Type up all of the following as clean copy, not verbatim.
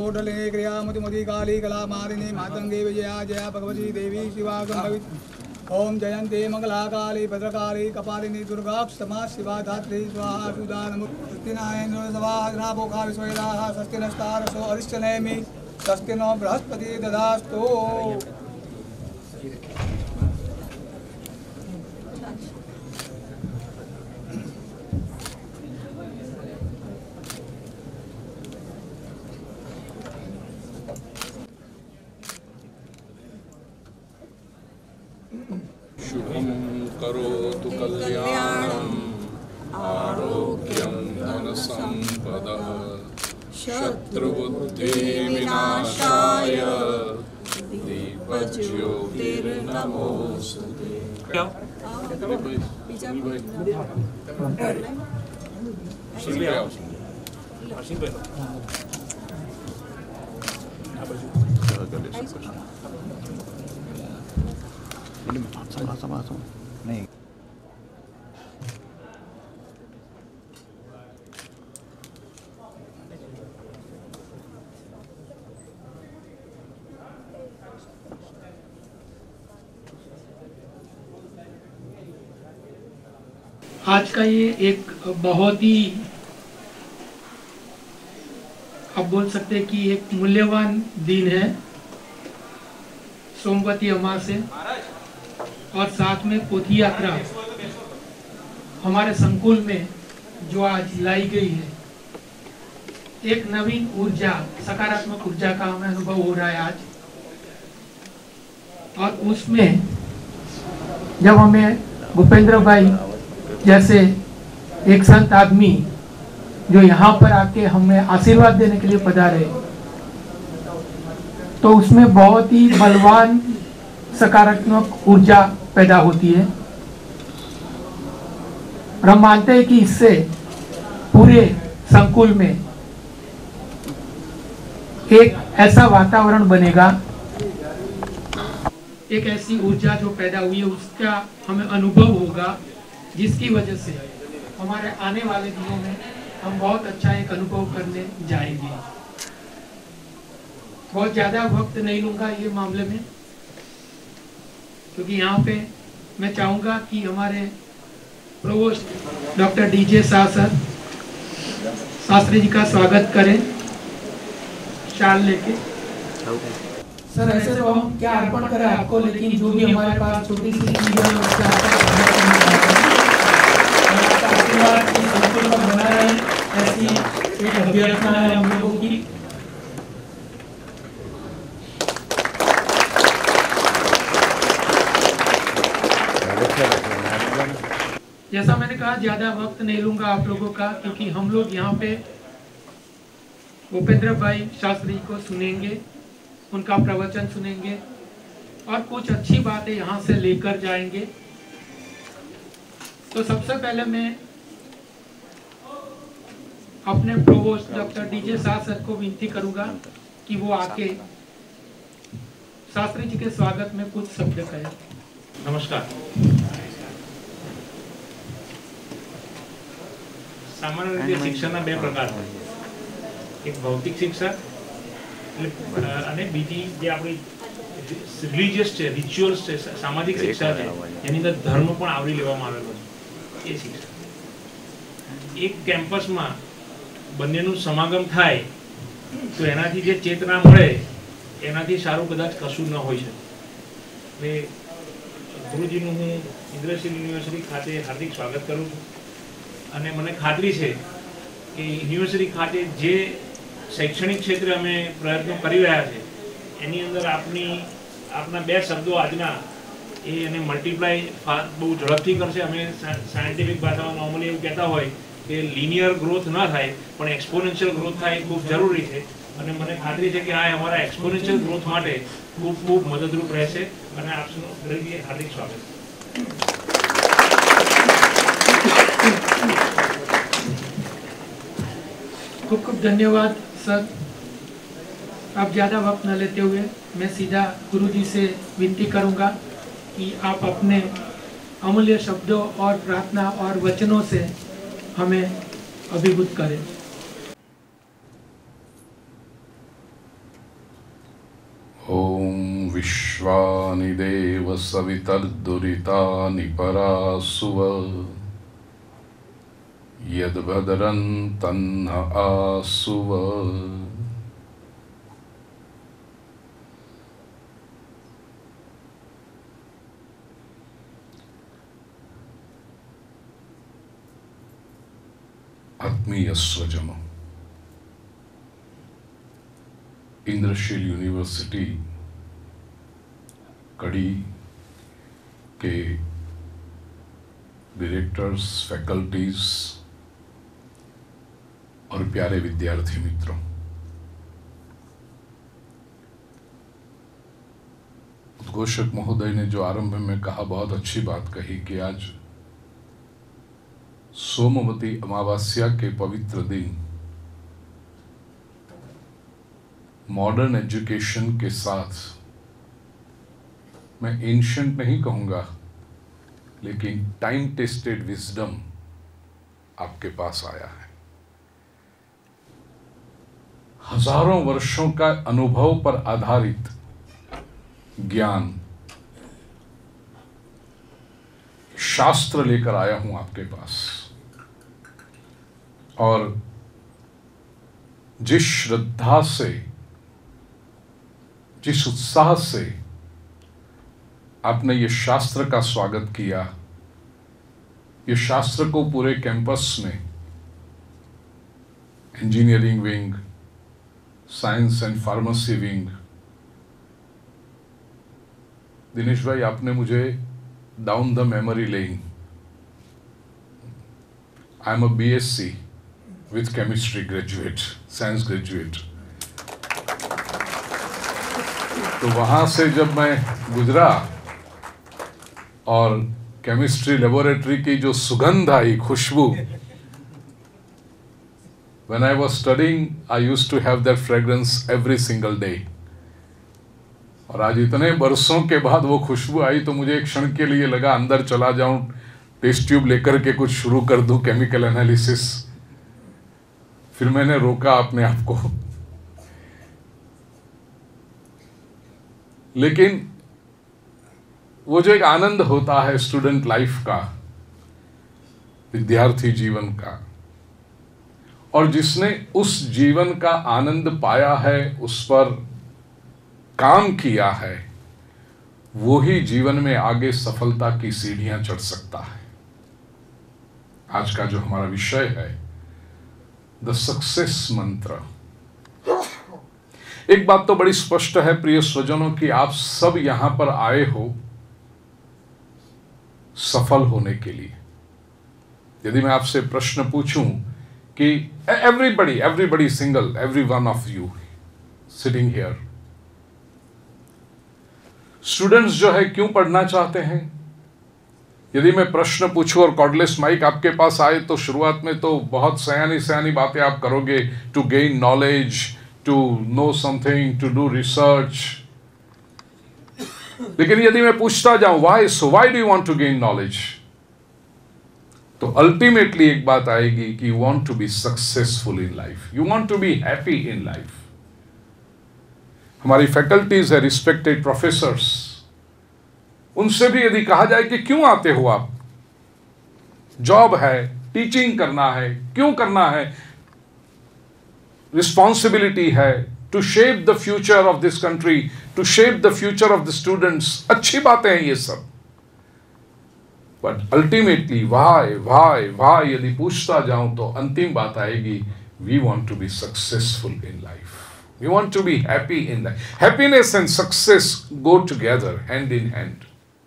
कोटले क्रिया मधुमती काली कला मारिणी मातंगे विजया जया भगवती देवी शिवा गंभवी ओम जयंती मंगला काली भद्रकाली कपालिनी दुर्गा क्षमा शिवा धात्री स्वाहा सुधा नमो सवापोखा विश्वेदा स्वस्ति नस्तारसो अरिष्टनेमि स्वस्ति नो बृहस्पति ददास्तु। शुभं करोतु कल्याणम् आरोग्यं धनसम्पदः शत्रुबुद्धिविनाशाय दीपज्योतिर्नमोस्तुते। नहीं आज का ये एक बहुत ही आप बोल सकते हैं कि एक मूल्यवान दिन है, सोमवती अमावस्या और साथ में पोथी यात्रा हमारे संकुल में जो आज लाई गई है, एक नवीन ऊर्जा, सकारात्मक ऊर्जा का हमें अनुभव हो रहा है आज। और उसमें जब हमें भूपेंद्र भाई जैसे एक संत आदमी जो यहाँ पर आके हमें आशीर्वाद देने के लिए पधारे, तो उसमें बहुत ही बलवान सकारात्मक ऊर्जा पैदा होती है। और हम मानते हैं कि इससे पूरे संकुल में एक ऐसा वातावरण बनेगा, एक ऐसी ऊर्जा जो पैदा हुई है उसका हमें अनुभव होगा, जिसकी वजह से हमारे आने वाले दिनों में हम बहुत अच्छा एक अनुभव करने जाएंगे। बहुत ज़्यादा वक्त नहीं लूँगा ये मामले में, क्योंकि यहाँ पे मैं चाहूँगा कि हमारे provost doctor DJ Shastri ji का स्वागत करें शाल लेके। सर ऐसे तो हम क्या अर्पण करें आपको, लेकिन जो भी हमारे पास छोटी सी चीज़ है उससे आपका बना रहे, ऐसी एक अभ्यर्थना है हम लोगों की। जैसा मैंने कहा ज्यादा वक्त नहीं लूंगा आप लोगों का, क्योंकि हम लोग यहाँ पे भूपेंद्र भाई शास्त्री को सुनेंगे, उनका प्रवचन सुनेंगे और कुछ अच्छी बातें यहाँ से लेकर जाएंगे। तो सबसे पहले मैं अपने प्रोवोस्ट डॉक्टर डीजे सर को विनती करूंगा कि वो आके शास्त्री जी के स्वागत में कुछ शब्द कहें। नमस्कार। सामान्य રીતે શિક્ષણના બે પ્રકાર હોય, એક ભૌતિક શિક્ષા અને બીજી જે આપણી રિલિજિયસ છે, રિચ્યુઅલ્સ છે, સામાજિક શિક્ષા છે, એની અંદર ધર્મ પણ આવરી લેવામાં આવેલો છે, એ શિક્ષા। એક કેમ્પસમાં બંનેનું સમાગમ થાય તો એનાથી જે ચેતના મળે એનાથી સારું કદાચ કશું ન હોઈ શકે। એટલે ગુરુજીનું હું ઇન્દ્રશીલ યુનિવર્સિટી ખાતે હાર્દિક સ્વાગત કરું છું અને મને ખાતરી છે કે યુનિવર્સિટી ખાતે જે શૈક્ષણિક ક્ષેત્રે અમે પ્રયત્નો કરી રહ્યા છે એની અંદર આપના બે શબ્દો આજના એ એને મલ્ટીપ્લાય બહુ ઝડપથી કરશે। અમે સાયન્ટિફિક ભાષામાં નોર્મલી એવું કહેતા હોય કે લિનિયર ગ્રોથ ન થાય પણ એક્સપોનેન્શિયલ ગ્રોથ થાય એ ખૂબ જરૂરી છે અને મને ખાતરી છે કે આ અમારા એક્સપોનેન્શિયલ ગ્રોથ માટે ખૂબ ખૂબ મદદરૂપ રહેશે અને આપનું દરેકે હાર્દિક સ્વાગત। खूब खूब धन्यवाद सर। आप ज़्यादा वक्त न लेते हुए मैं सीधा गुरुजी से विनती करूंगा कि आप अपने अमूल्य शब्दों और प्रार्थना और वचनों से हमें अभिभूत करें। विश्वानि देव सवितर्दुरितानि परासुव यद्भद्रं तन्न आसुव। आत्मीय स्वजनों, इंद्रशील यूनिवर्सिटी कड़ी के डायरेक्टर्स, फैकल्टीज और प्यारे विद्यार्थी मित्रों, उद्घोषक महोदय ने जो आरंभ में कहा, बहुत अच्छी बात कही कि आज सोमवती अमावस्या के पवित्र दिन मॉडर्न एजुकेशन के साथ, मैं एंशिएंट नहीं कहूंगा, लेकिन टाइम टेस्टेड विजडम आपके पास आया है। हजारों वर्षों का अनुभव पर आधारित ज्ञान, शास्त्र लेकर आया हूं आपके पास। और जिस श्रद्धा से, जिस उत्साह से आपने ये शास्त्र का स्वागत किया, ये शास्त्र को पूरे कैंपस में, engineering wing, science and pharmacy wing, Dinesh bhai आपने मुझे down the memory lane, I am a BSc with chemistry graduate, science graduate, तो वहां से जब मैं गुजरा और केमिस्ट्री लेबोरेटरी की जो सुगंध आई, खुशबू, when I was studying I used to have that fragrance every single day। और आज इतने बरसों के बाद वो खुशबू आई तो मुझे एक क्षण के लिए लगा अंदर चला जाऊं, टेस्ट ट्यूब लेकर के कुछ शुरू कर दूं, केमिकल एनालिसिस। फिर मैंने रोका अपने आप को, लेकिन वो जो एक आनंद होता है स्टूडेंट लाइफ का, विद्यार्थी जीवन का, और जिसने उस जीवन का आनंद पाया है, उस पर काम किया है, वो ही जीवन में आगे सफलता की सीढ़ियां चढ़ सकता है। आज का जो हमारा विषय है, द सक्सेस मंत्र। एक बात तो बड़ी स्पष्ट है प्रिय स्वजनों कि आप सब यहां पर आए हो सफल होने के लिए। यदि मैं आपसे प्रश्न पूछूं कि everybody single, every one of you sitting here, students जो है क्यों पढ़ना चाहते हैं? यदि मैं प्रश्न पूछूं और कॉर्डलेस माइक आपके पास आए तो शुरुआत में तो बहुत सयानी बातें आप करोगे, to gain knowledge, to know something, to do research. लेकिन यदि मैं पूछता जाऊं why do you want to gain knowledge, तो अल्टीमेटली एक बात आएगी कि you want to be successful in life, you want to be happy in life. हमारी फैकल्टीज है, रिस्पेक्टेड प्रोफेसर्स, उनसे भी यदि कहा जाए कि क्यों आते हो आप, जॉब है, टीचिंग करना है, क्यों करना है? रिस्पॉन्सिबिलिटी है to shape the future of this country, to shape the future of the students. अच्छी बातें हैं ये सब, बट अल्टीमेटली वाई यदि पूछता जाऊं तो अंतिम बात आएगी, we want to be successful in life, we want to be happy in life. Happiness and success go together, hand in hand.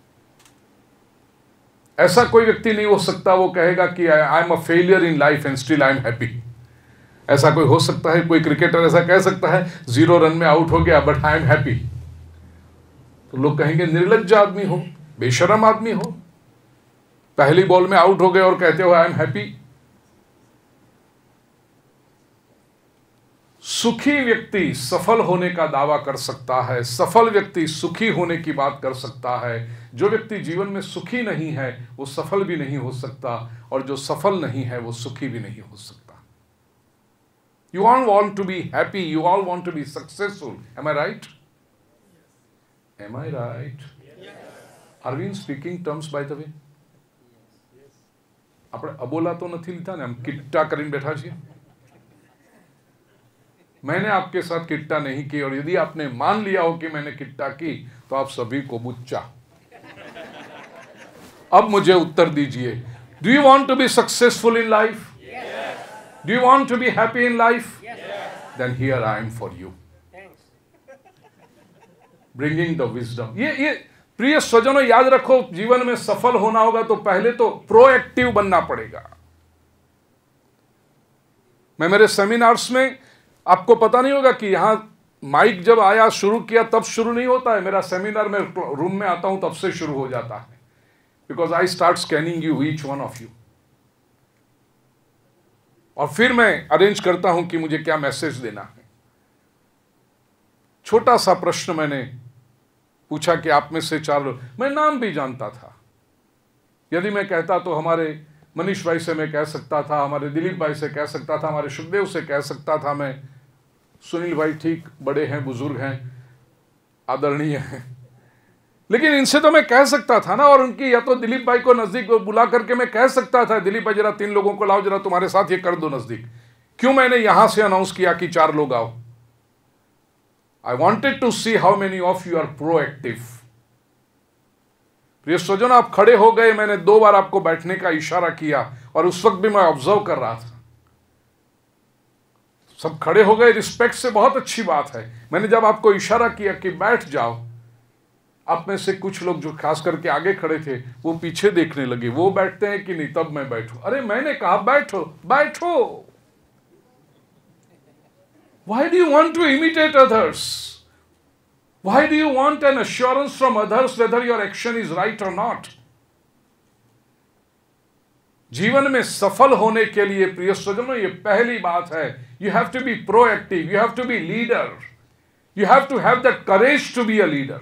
ऐसा कोई व्यक्ति नहीं हो सकता वो कहेगा कि I am a failure in life and still I am happy. ऐसा कोई हो सकता है? कोई क्रिकेटर ऐसा कह सकता है 0 रन में आउट हो गया बट आई एम हैप्पी? तो लोग कहेंगे निर्लज्ज आदमी हो, बेशरम आदमी हो, पहली बॉल में आउट हो गए और कहते हो आई एम हैप्पी। सुखी व्यक्ति सफल होने का दावा कर सकता है, सफल व्यक्ति सुखी होने की बात कर सकता है। जो व्यक्ति जीवन में सुखी नहीं है वो सफल भी नहीं हो सकता, और जो सफल नहीं है वो सुखी भी नहीं हो सकता। You all want to be happy, you all want to be successful, am I right? Am I right? Are we in speaking terms by the way? આપણે અબોલા તો નથી લીધા ને, हम किट्टा કરીને बैठा છીએ. मैंने आपके साथ किट्टा नहीं की, और यदि आपने मान लिया हो कि मैंने किट्टा की तो आप सभी को बुच्चा. अब मुझे उत्तर दीजिए, do you want to be successful in life? Do you want to be happy in life? Then here I am for you, bringing the wisdom. ये प्रिय स्वजनों, याद रखो, जीवन में सफल होना होगा तो पहले तो प्रोएक्टिव बनना पड़ेगा. मैं मेरे सेमिनार्स में, आपको पता नहीं होगा कि यहां माइक जब आया शुरू किया तब शुरू नहीं होता है. मेरा सेमिनार में रूम में आता हूं तब से शुरू हो जाता है, because I start scanning you, each one of you, और फिर मैं अरेंज करता हूं कि मुझे क्या मैसेज देना है. छोटा सा प्रश्न मैंने पूछा कि आप में से 4 लोग, मैं नाम भी जानता था. यदि मैं कहता तो हमारे मनीष भाई से मैं कह सकता था, हमारे दिलीप भाई से कह सकता था, हमारे सुखदेव से कह सकता था, मैं सुनील भाई ठीक बड़े हैं, बुजुर्ग हैं, आदरणीय हैं, लेकिन इनसे तो मैं कह सकता था ना. और उनकी, या तो दिलीप भाई को नजदीक बुला करके मैं कह सकता था, दिलीप भाई जरा 3 लोगों को लाओ, जरा तुम्हारे साथ ये कर दो नजदीक. क्यों मैंने यहां से अनाउंस किया कि 4 लोग आओ? I wanted to see how many of you are proactive. प्रिय स्वजन, आप खड़े हो गए, मैंने 2 बार आपको बैठने का इशारा किया, और उस वक्त भी मैं ऑब्जर्व कर रहा था. सब खड़े हो गए, रिस्पेक्ट से, बहुत अच्छी बात है. मैंने जब आपको इशारा किया कि बैठ जाओ, आप में से कुछ लोग जो खास करके आगे खड़े थे वो पीछे देखने लगे, वो बैठते हैं कि नहीं तब मैं बैठूं. अरे मैंने कहा बैठो बैठो. Why do you want to imitate others? Why do you want an assurance from others whether your action is right or not? जीवन में सफल होने के लिए प्रिय स्वजनों, ये पहली बात है, you have to be proactive, you have to be leader, you have to have that courage to be a leader.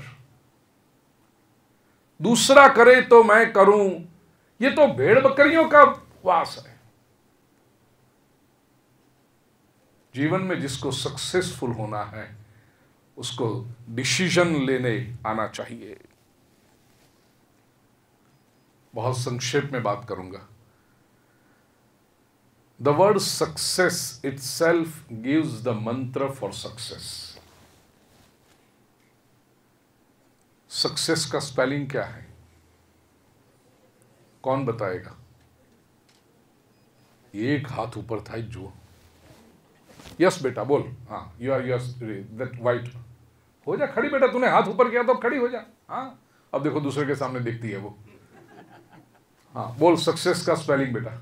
दूसरा करे तो मैं करूं, ये तो भेड़ बकरियों का वास है. जीवन में जिसको सक्सेसफुल होना है उसको डिसीजन लेने आना चाहिए. बहुत संक्षेप में बात करूंगा. The word success itself gives the mantra for success. Success का स्पेलिंग क्या है? कौन बताएगा? एक हाथ ऊपर था जो. यस बेटा बोल. हाँ, you are yes that white. हो जा खड़ी बेटा, तूने हाथ ऊपर किया तो अब खड़ी हो जा. हाँ, अब देखो दूसरे के सामने देखती है वो. हाँ बोल, सक्सेस का स्पेलिंग बेटा.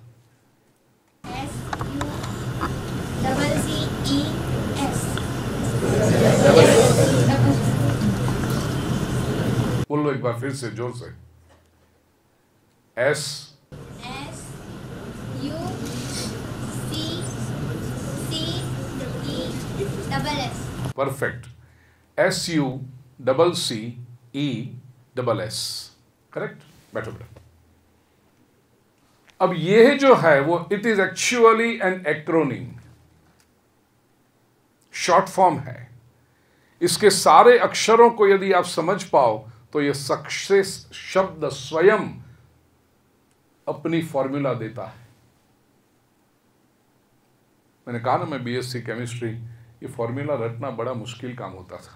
बोल लो एक बार फिर से जोर से. S U C C E double S. Perfect. SUCCE correct. बैठो बेटा. अब यह जो है वो it is actually an acronym, short form है. इसके सारे अक्षरों को यदि आप समझ पाओ तो यह सक्सेस शब्द स्वयं अपनी फॉर्मूला देता है. मैंने कहा ना, मैं बीएससी केमिस्ट्री, ये फॉर्मूला रटना बड़ा मुश्किल काम होता था,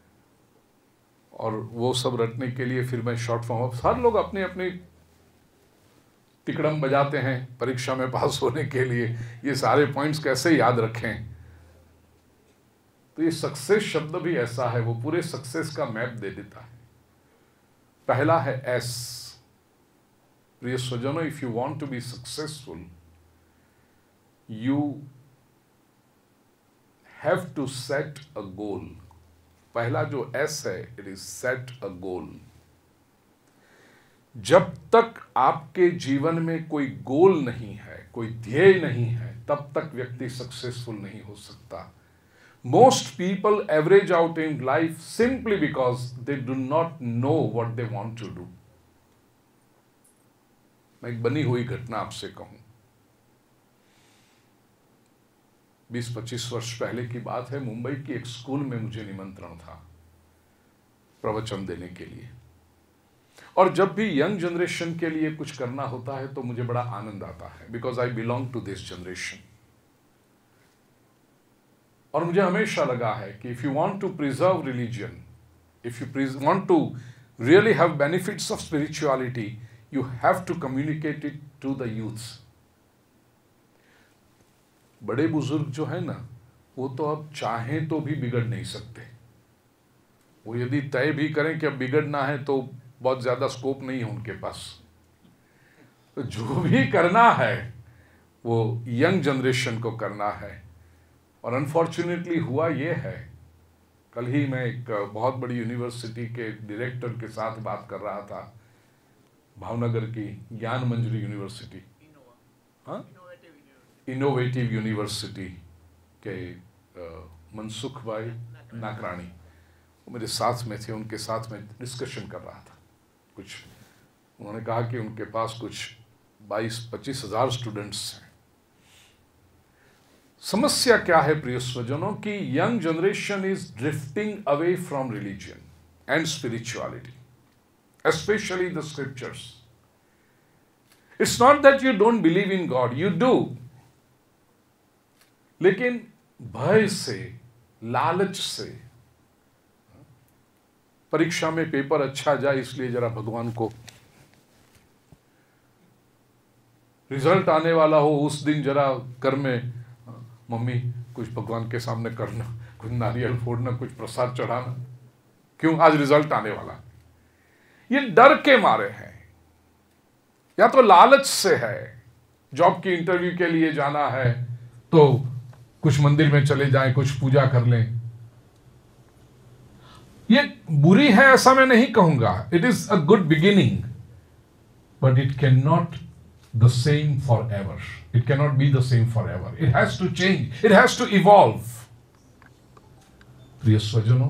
और वो सब रटने के लिए फिर मैं शॉर्ट फॉर्म. हर लोग अपनी अपनी तिकड़म बजाते हैं परीक्षा में पास होने के लिए, ये सारे पॉइंट्स कैसे याद रखें. तो ये सक्सेस शब्द भी ऐसा है, वो पूरे सक्सेस का मैप दे देता है. पहला है एस. प्रिय स्वजनों, if you want to be successful you have to set a goal. पहला जो एस है, it is set a goal. जब तक आपके जीवन में कोई गोल नहीं है, कोई ध्येय नहीं है, तब तक व्यक्ति सक्सेसफुल नहीं हो सकता. Most people average out in life simply because they do not know what they want to do. मैं एक बनी हुई घटना आपसे कहूं. 20-25 वर्ष पहले की बात है. मुंबई की एक स्कूल में मुझे निमंत्रण था. प्रवचन देने के लिए। और जब भी यंग जनरेशन के लिए कुछ करना होता है तो मुझे बड़ा आनंद आता है, because I belong to this generation. और मुझे हमेशा लगा है कि if you want to preserve religion, if you want to really have benefits of spirituality, you have to communicate it to the youths. बड़े बुजुर्ग जो है ना, वो तो अब चाहें तो भी बिगड़ नहीं सकते। वो यदि तय भी करें कि अब बिगड़ना है तो बहुत ज्यादा स्कोप नहीं है उनके पास। तो जो भी करना है वो यंग जनरेशन को करना है। और अनफॉर्चुनेटली हुआ ये है, कल ही मैं एक बहुत बड़ी यूनिवर्सिटी के डायरेक्टर के साथ बात कर रहा था, भावनगर की ज्ञान मंजरी यूनिवर्सिटी, हाँ, इनोवेटिव यूनिवर्सिटी के मनसुख भाई नाकरानी, वो मेरे साथ में थे, उनके साथ में डिस्कशन कर रहा था कुछ। उन्होंने कहा कि उनके पास कुछ 22-25 हज़ार स्टूडेंट्स हैं। समस्या क्या है प्रिय स्वजनों की young generation is drifting away from religion and spirituality, especially the scriptures. It's not that you don't believe in God, you do, लेकिन भय से, लालच से, परीक्षा में पेपर अच्छा जाए इसलिए जरा भगवान को, रिजल्ट आने वाला हो उस दिन जरा कर में मम्मी कुछ भगवान के सामने करना, कुछ नारियल फोड़ना, कुछ प्रसाद चढ़ाना, क्यों आज रिजल्ट आने वाला। ये डर के मारे हैं या तो लालच से है, जॉब की इंटरव्यू के लिए जाना है तो कुछ मंदिर में चले जाएं, कुछ पूजा कर लें। ये बुरी है ऐसा मैं नहीं कहूंगा, it is a good beginning, but it can not the same forever. It cannot be the same forever. It has to change. It has to evolve. प्रिय स्वजनों,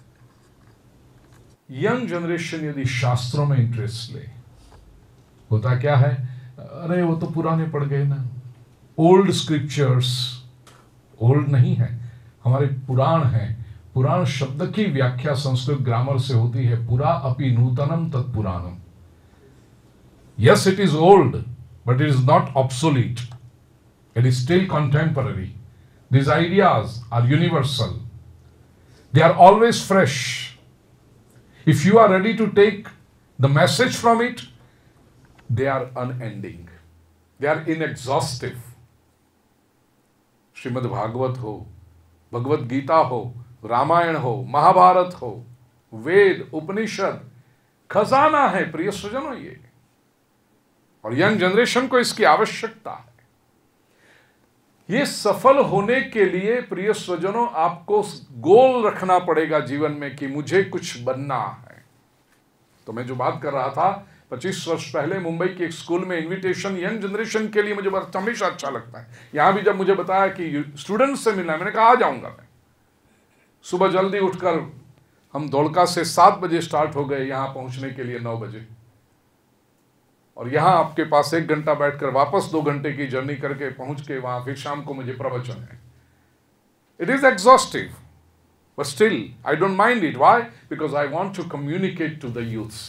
यंग जनरेशन यदि शास्त्रों में इंटरेस्ट ले, होता क्या है, अरे वो तो पुराने पड़ गए ना, ओल्ड स्क्रिप्चर्स, ओल्ड नहीं है, हमारे पुराण हैं। पुराण शब्द की व्याख्या संस्कृत ग्रामर से होती है, पुरा अपि नूतनम तत्पुराणम। Yes, it is old, but it is not obsolete. It is still contemporary. These ideas are universal. They are always fresh. If you are ready to take the message from it, they are unending. They are inexhaustive. Shrimad Bhagavat हो, भगवत गीता हो, रामायण हो, महाभारत हो, वेद, उपनिषद, खजाना है प्रिय स्वजनों ये। और young generation को इसकी आवश्यकता है। ये सफल होने के लिए प्रिय स्वजनों आपको गोल रखना पड़ेगा जीवन में कि मुझे कुछ बनना है। तो मैं जो बात कर रहा था 25 वर्ष पहले मुंबई के एक स्कूल में इनविटेशन यंग जनरेशन के लिए, मुझे हमेशा अच्छा लगता है। यहां भी जब मुझे बताया कि स्टूडेंट्स से मिलना है, मैंने कहा आ जाऊंगा मैं। सुबह जल्दी उठकर हम धोलका से 7 बजे स्टार्ट हो गए, यहां पहुंचने के लिए 9 बजे, और यहां आपके पास 1 घंटा बैठकर वापस 2 घंटे की जर्नी करके पहुंच के वहां फिर शाम को मुझे प्रवचन है। It is exhaustive, but still I don't mind it. Why? Because I want to communicate to the youths.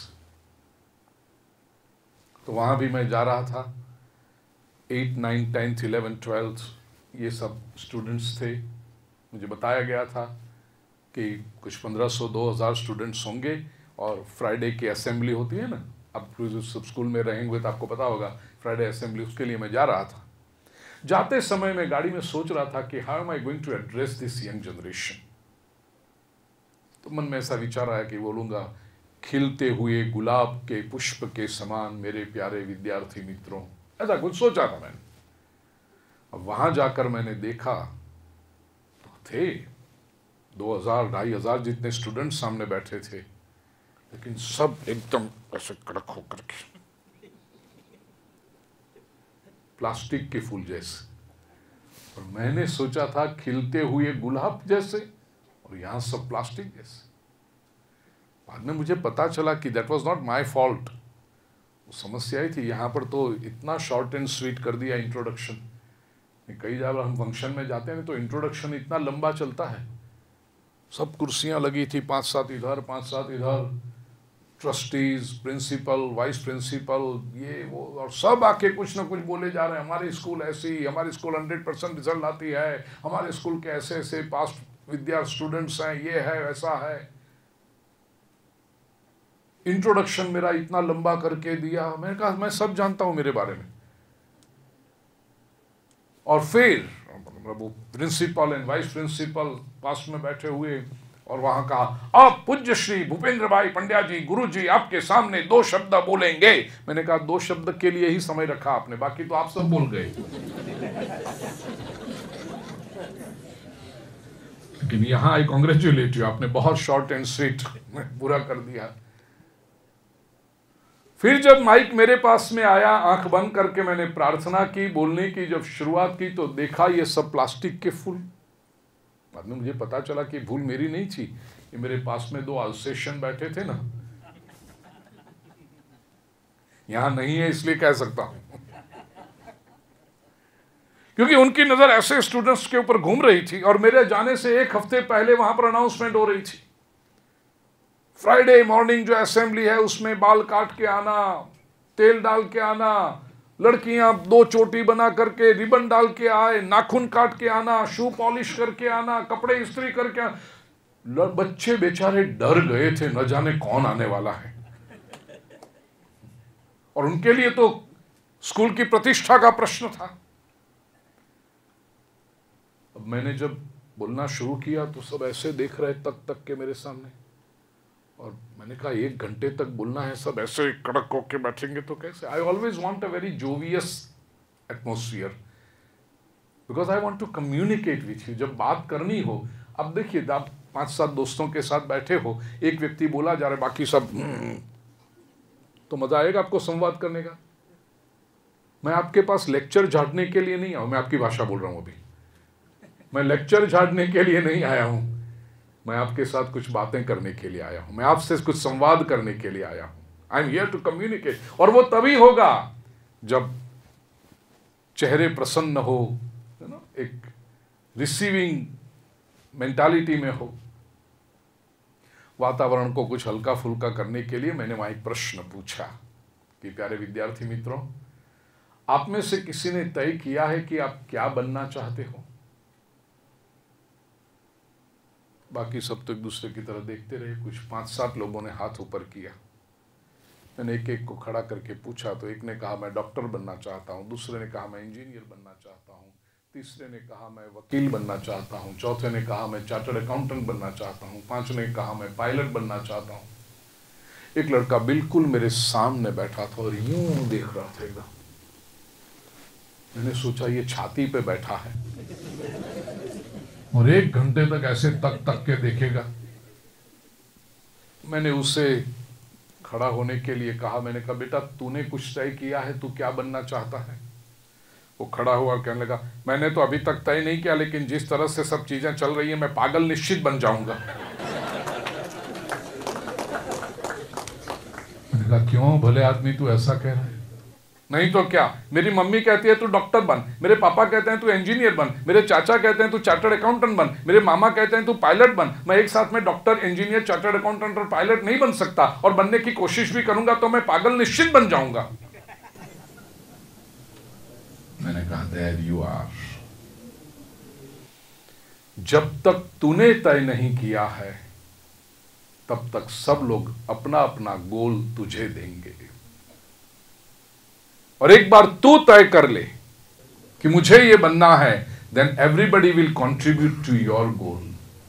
तो वहां भी मैं जा रहा था, 8, 9, 10th, 11th, 12th ये सब स्टूडेंट्स थे। मुझे बताया गया था कि कुछ 1500, 2000 स्टूडेंट्स होंगे, और फ्राइडे की असेंबली होती है ना, अब सब स्कूल में रहेंगे तो आपको पता होगा, फ्राइडे असेंबली, उसके लिए मैं जा रहा था। जाते समय मैं गाड़ी में सोच रहा था कि how am I going to address this young generation. तो मन में ऐसा विचार आया कि बोलूंगा, खिलते हुए गुलाब के पुष्प के समान मेरे प्यारे विद्यार्थी मित्रों, ऐसा कुछ सोचा था मैंने। अब वहां जाकर मैंने देखा तो थे 2000, 2500 जितने स्टूडेंट सामने बैठे थे, लेकिन सब एकदम ऐसे कड़क होकर के, प्लास्टिक के फूल जैसे। और मैंने सोचा था खिलते हुए गुलाब जैसे, और यहां सब प्लास्टिक जैसे। बाद में मुझे पता चला कि that was not my fault, वो समस्या ही थी। यहाँ पर तो इतना शॉर्ट एंड स्वीट कर दिया इंट्रोडक्शन। कई जगह हम फंक्शन में जाते हैं तो इंट्रोडक्शन इतना लंबा चलता है, सब कुर्सियां लगी थी, 5-7 इधर 5-7 इधर, ट्रस्टीज, प्रिंसिपल, वाइस प्रिंसिपल, ये वो, और सब आके कुछ ना कुछ बोले जा रहे हैं, हमारी स्कूल ऐसी, हमारी स्कूल 100% रिजल्ट लाती है, हमारे स्कूल के ऐसे ऐसे पास विद्यार्थी स्टूडेंट्स हैं, ये है ऐसा है। इंट्रोडक्शन मेरा इतना लंबा करके दिया, मैंने कहा मैं सब जानता हूं मेरे बारे में। और फिर वो प्रिंसिपल एंड वाइस प्रिंसिपल पास में बैठे हुए, और वहां कहा, अब पूज्य श्री भूपेंद्र भाई पंड्या जी, गुरु जी आपके सामने 2 शब्द बोलेंगे। मैंने कहा 2 शब्द के लिए ही समय रखा आपने, बाकी तो आप सब बोल गए। लेकिन यहां आई कांग्रेचुलेट यू, आपने बहुत शॉर्ट एंड स्वीट पूरा कर दिया। फिर जब माइक मेरे पास में आया, आंख बंद करके मैंने प्रार्थना की, बोलने की जब शुरुआत की तो देखा ये सब प्लास्टिक के फूल। बाद में मुझे पता चला कि भूल मेरी नहीं थी, ये मेरे पास में 2 अल्सेशियन बैठे थे ना, यहां नहीं है इसलिए कह सकता हूं, क्योंकि उनकी नजर ऐसे स्टूडेंट्स के ऊपर घूम रही थी, और मेरे जाने से 1 हफ्ते पहले वहां पर अनाउंसमेंट हो रही थी, फ्राइडे मॉर्निंग जो असेंबली है उसमें बाल काट के आना, तेल डाल के आना, लड़कियां 2 चोटी बना करके रिबन डाल के आए, नाखून काट के आना, शू पॉलिश करके आना, कपड़े इस्त्री करके आना। बच्चे बेचारे डर गए थे, न जाने कौन आने वाला है, और उनके लिए तो स्कूल की प्रतिष्ठा का प्रश्न था। अब मैंने जब बोलना शुरू किया तो सब ऐसे देख रहे तक के मेरे सामने, और मैंने कहा 1 घंटे तक बोलना है, सब ऐसे कड़क होके बैठेंगे तो कैसे। I always want a very jovial atmosphere, because I want to communicate with you. जब बात करनी हो, अब देखिए आप 5-7 दोस्तों के साथ बैठे हो, एक व्यक्ति बोला जा रहा है, बाकी सब तो मजा आएगा आपको संवाद करने का। मैं आपके पास लेक्चर झाड़ने के लिए नहीं आया हूं, मैं आपकी भाषा बोल रहा हूं अभी, मैं लेक्चर झाड़ने के लिए नहीं आया हूं, मैं आपके साथ कुछ बातें करने के लिए आया हूं, मैं आपसे कुछ संवाद करने के लिए आया हूं। I am here to communicate, और वो तभी होगा जब चेहरे प्रसन्न हो, है ना, एक रिसीविंग मेंटालिटी में हो। वातावरण को कुछ हल्का फुल्का करने के लिए मैंने वहां एक प्रश्न पूछा कि प्यारे विद्यार्थी मित्रों, आप में से किसी ने तय किया है कि आप क्या बनना चाहते हो? बाकी सब तो एक दूसरे की तरह देखते रहे। कुछ 5-7 लोगों ने हाथ ऊपर किया। मैंने एक को खड़ा करके पूछा तो एक ने कहा मैं डॉक्टर बनना चाहता हूँ, दूसरे ने कहा मैं इंजीनियर बनना चाहता हूँ, तीसरे ने कहा मैं वकील बनना चाहता हूँ, चौथे ने कहा मैं चार्टर्ड अकाउंटेंट बनना चाहता हूँ, 5 ने कहा मैं पायलट बनना चाहता हूँ। एक लड़का बिल्कुल मेरे सामने बैठा था और यूं देख रहा था एकदम। मैंने सोचा ये छाती पे बैठा है और 1 घंटे तक ऐसे तक के देखेगा। मैंने उसे खड़ा होने के लिए कहा, मैंने कहा बेटा तूने कुछ तय किया है, तू क्या बनना चाहता है? वो खड़ा हुआ और कहने लगा मैंने तो अभी तक तय नहीं किया, लेकिन जिस तरह से सब चीजें चल रही है मैं पागल निश्चित बन जाऊंगा। मैंने कहा क्यों भले आदमी तू ऐसा कह रहा है? नहीं तो क्या, मेरी मम्मी कहती है तू डॉक्टर बन, मेरे पापा कहते हैं तू इंजीनियर बन, मेरे चाचा कहते हैं तू चार्टर्ड अकाउंटेंट बन, मेरे मामा कहते हैं तू पायलट बन। मैं एक साथ में डॉक्टर, इंजीनियर, चार्टर्ड अकाउंटेंट और पायलट नहीं बन सकता, और बनने की कोशिश भी करूंगा तो मैं पागल निश्चित बन जाऊंगा। मैंने कहा देयर यू आर। जब तक तूने तय नहीं किया है तब तक सब लोग अपना अपना गोल तुझे देंगे, और एक बार तू तय कर ले कि मुझे ये बनना है, then everybody will contribute to your goal.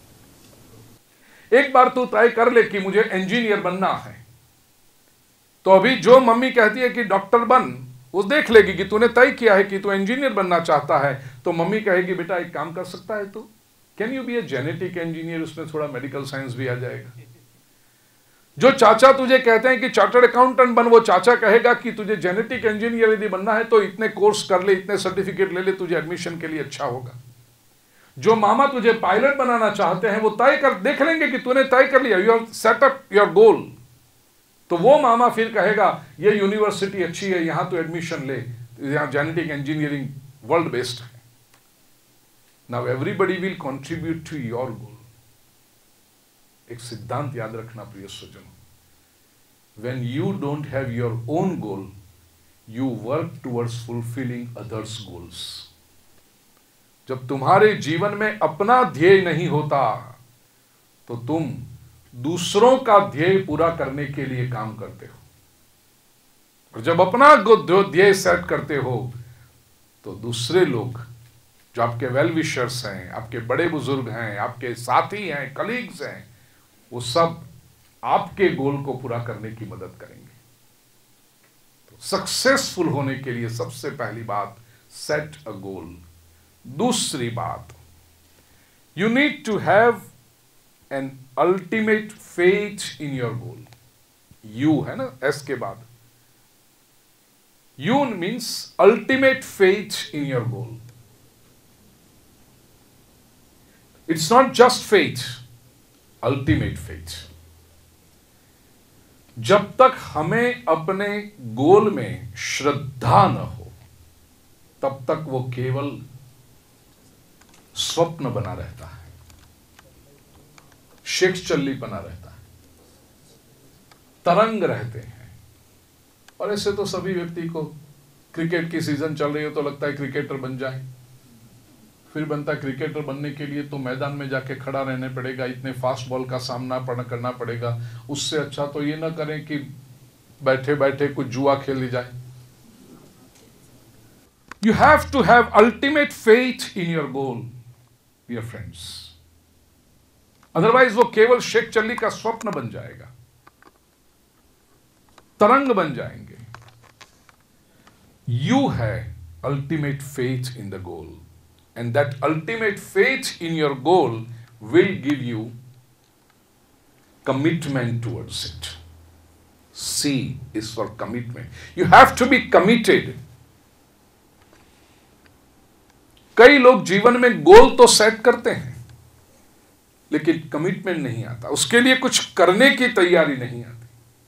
एक बार तू तय कर ले कि मुझे इंजीनियर बनना है, तो अभी जो मम्मी कहती है कि डॉक्टर बन, वो देख लेगी कि तूने तय किया है कि तू इंजीनियर बनना चाहता है, तो मम्मी कहेगी बेटा एक काम कर सकता है तू, can you be a genetic engineer, उसमें थोड़ा मेडिकल साइंस भी आ जाएगा। जो चाचा तुझे कहते हैं कि चार्टर्ड अकाउंटेंट बन, वो चाचा कहेगा कि तुझे जेनेटिक इंजीनियर यदि बनना है तो इतने कोर्स कर ले, इतने सर्टिफिकेट ले ले, तुझे एडमिशन के लिए अच्छा होगा। जो मामा तुझे पायलट बनाना चाहते हैं वो तय कर देख लेंगे कि तूने तय कर लिया, you have set up your goal, तो वो मामा फिर कहेगा ये यूनिवर्सिटी अच्छी है, यहां तो एडमिशन ले, यहां जेनेटिक इंजीनियरिंग वर्ल्ड बेस्ड है। Now everybody will contribute to your goal. एक सिद्धांत याद रखना प्रिय स्वजनों, when you don't have your own goal, you work towards fulfilling others' goals. जब तुम्हारे जीवन में अपना ध्येय नहीं होता तो तुम दूसरों का ध्येय पूरा करने के लिए काम करते हो, और जब अपना ध्येय सेट करते हो तो दूसरे लोग जो आपके वेल विशर्स हैं, आपके बड़े बुजुर्ग हैं, आपके साथी हैं, कलीग्स हैं, वो सब आपके गोल को पूरा करने की मदद करेंगे। तो सक्सेसफुल होने के लिए सबसे पहली बात, सेट अ गोल। दूसरी बात, you need to have an ultimate faith in your goal. U है ना एस के बाद, U means ultimate faith in your goal. It's not just faith, ultimate faith. जब तक हमें अपने गोल में श्रद्धा न हो तब तक वो केवल स्वप्न बना रहता है, शेखचल्ली बना रहता है, तरंग रहते हैं। और ऐसे तो सभी व्यक्ति को क्रिकेट की सीजन चल रही हो तो लगता है क्रिकेटर बन जाए, फिर बनता है क्रिकेटर बनने के लिए तो मैदान में जाके खड़ा रहने पड़ेगा, इतने फास्ट बॉल का सामना करना पड़ेगा। उससे अच्छा तो ये ना करें कि बैठे बैठे कुछ जुआ खेल ली जाए। You have to have ultimate faith in your goal dear friends, otherwise वो केवल शेखचल्ली का स्वप्न बन जाएगा, तरंग बन जाएंगे। यू है ultimate faith in the goal, and that ultimate faith in your goal will give you commitment towards it. C is for commitment. You have to be committed. कई लोग जीवन में गोल तो सेट करते हैं लेकिन कमिटमेंट नहीं आता, उसके लिए कुछ करने की तैयारी नहीं आती।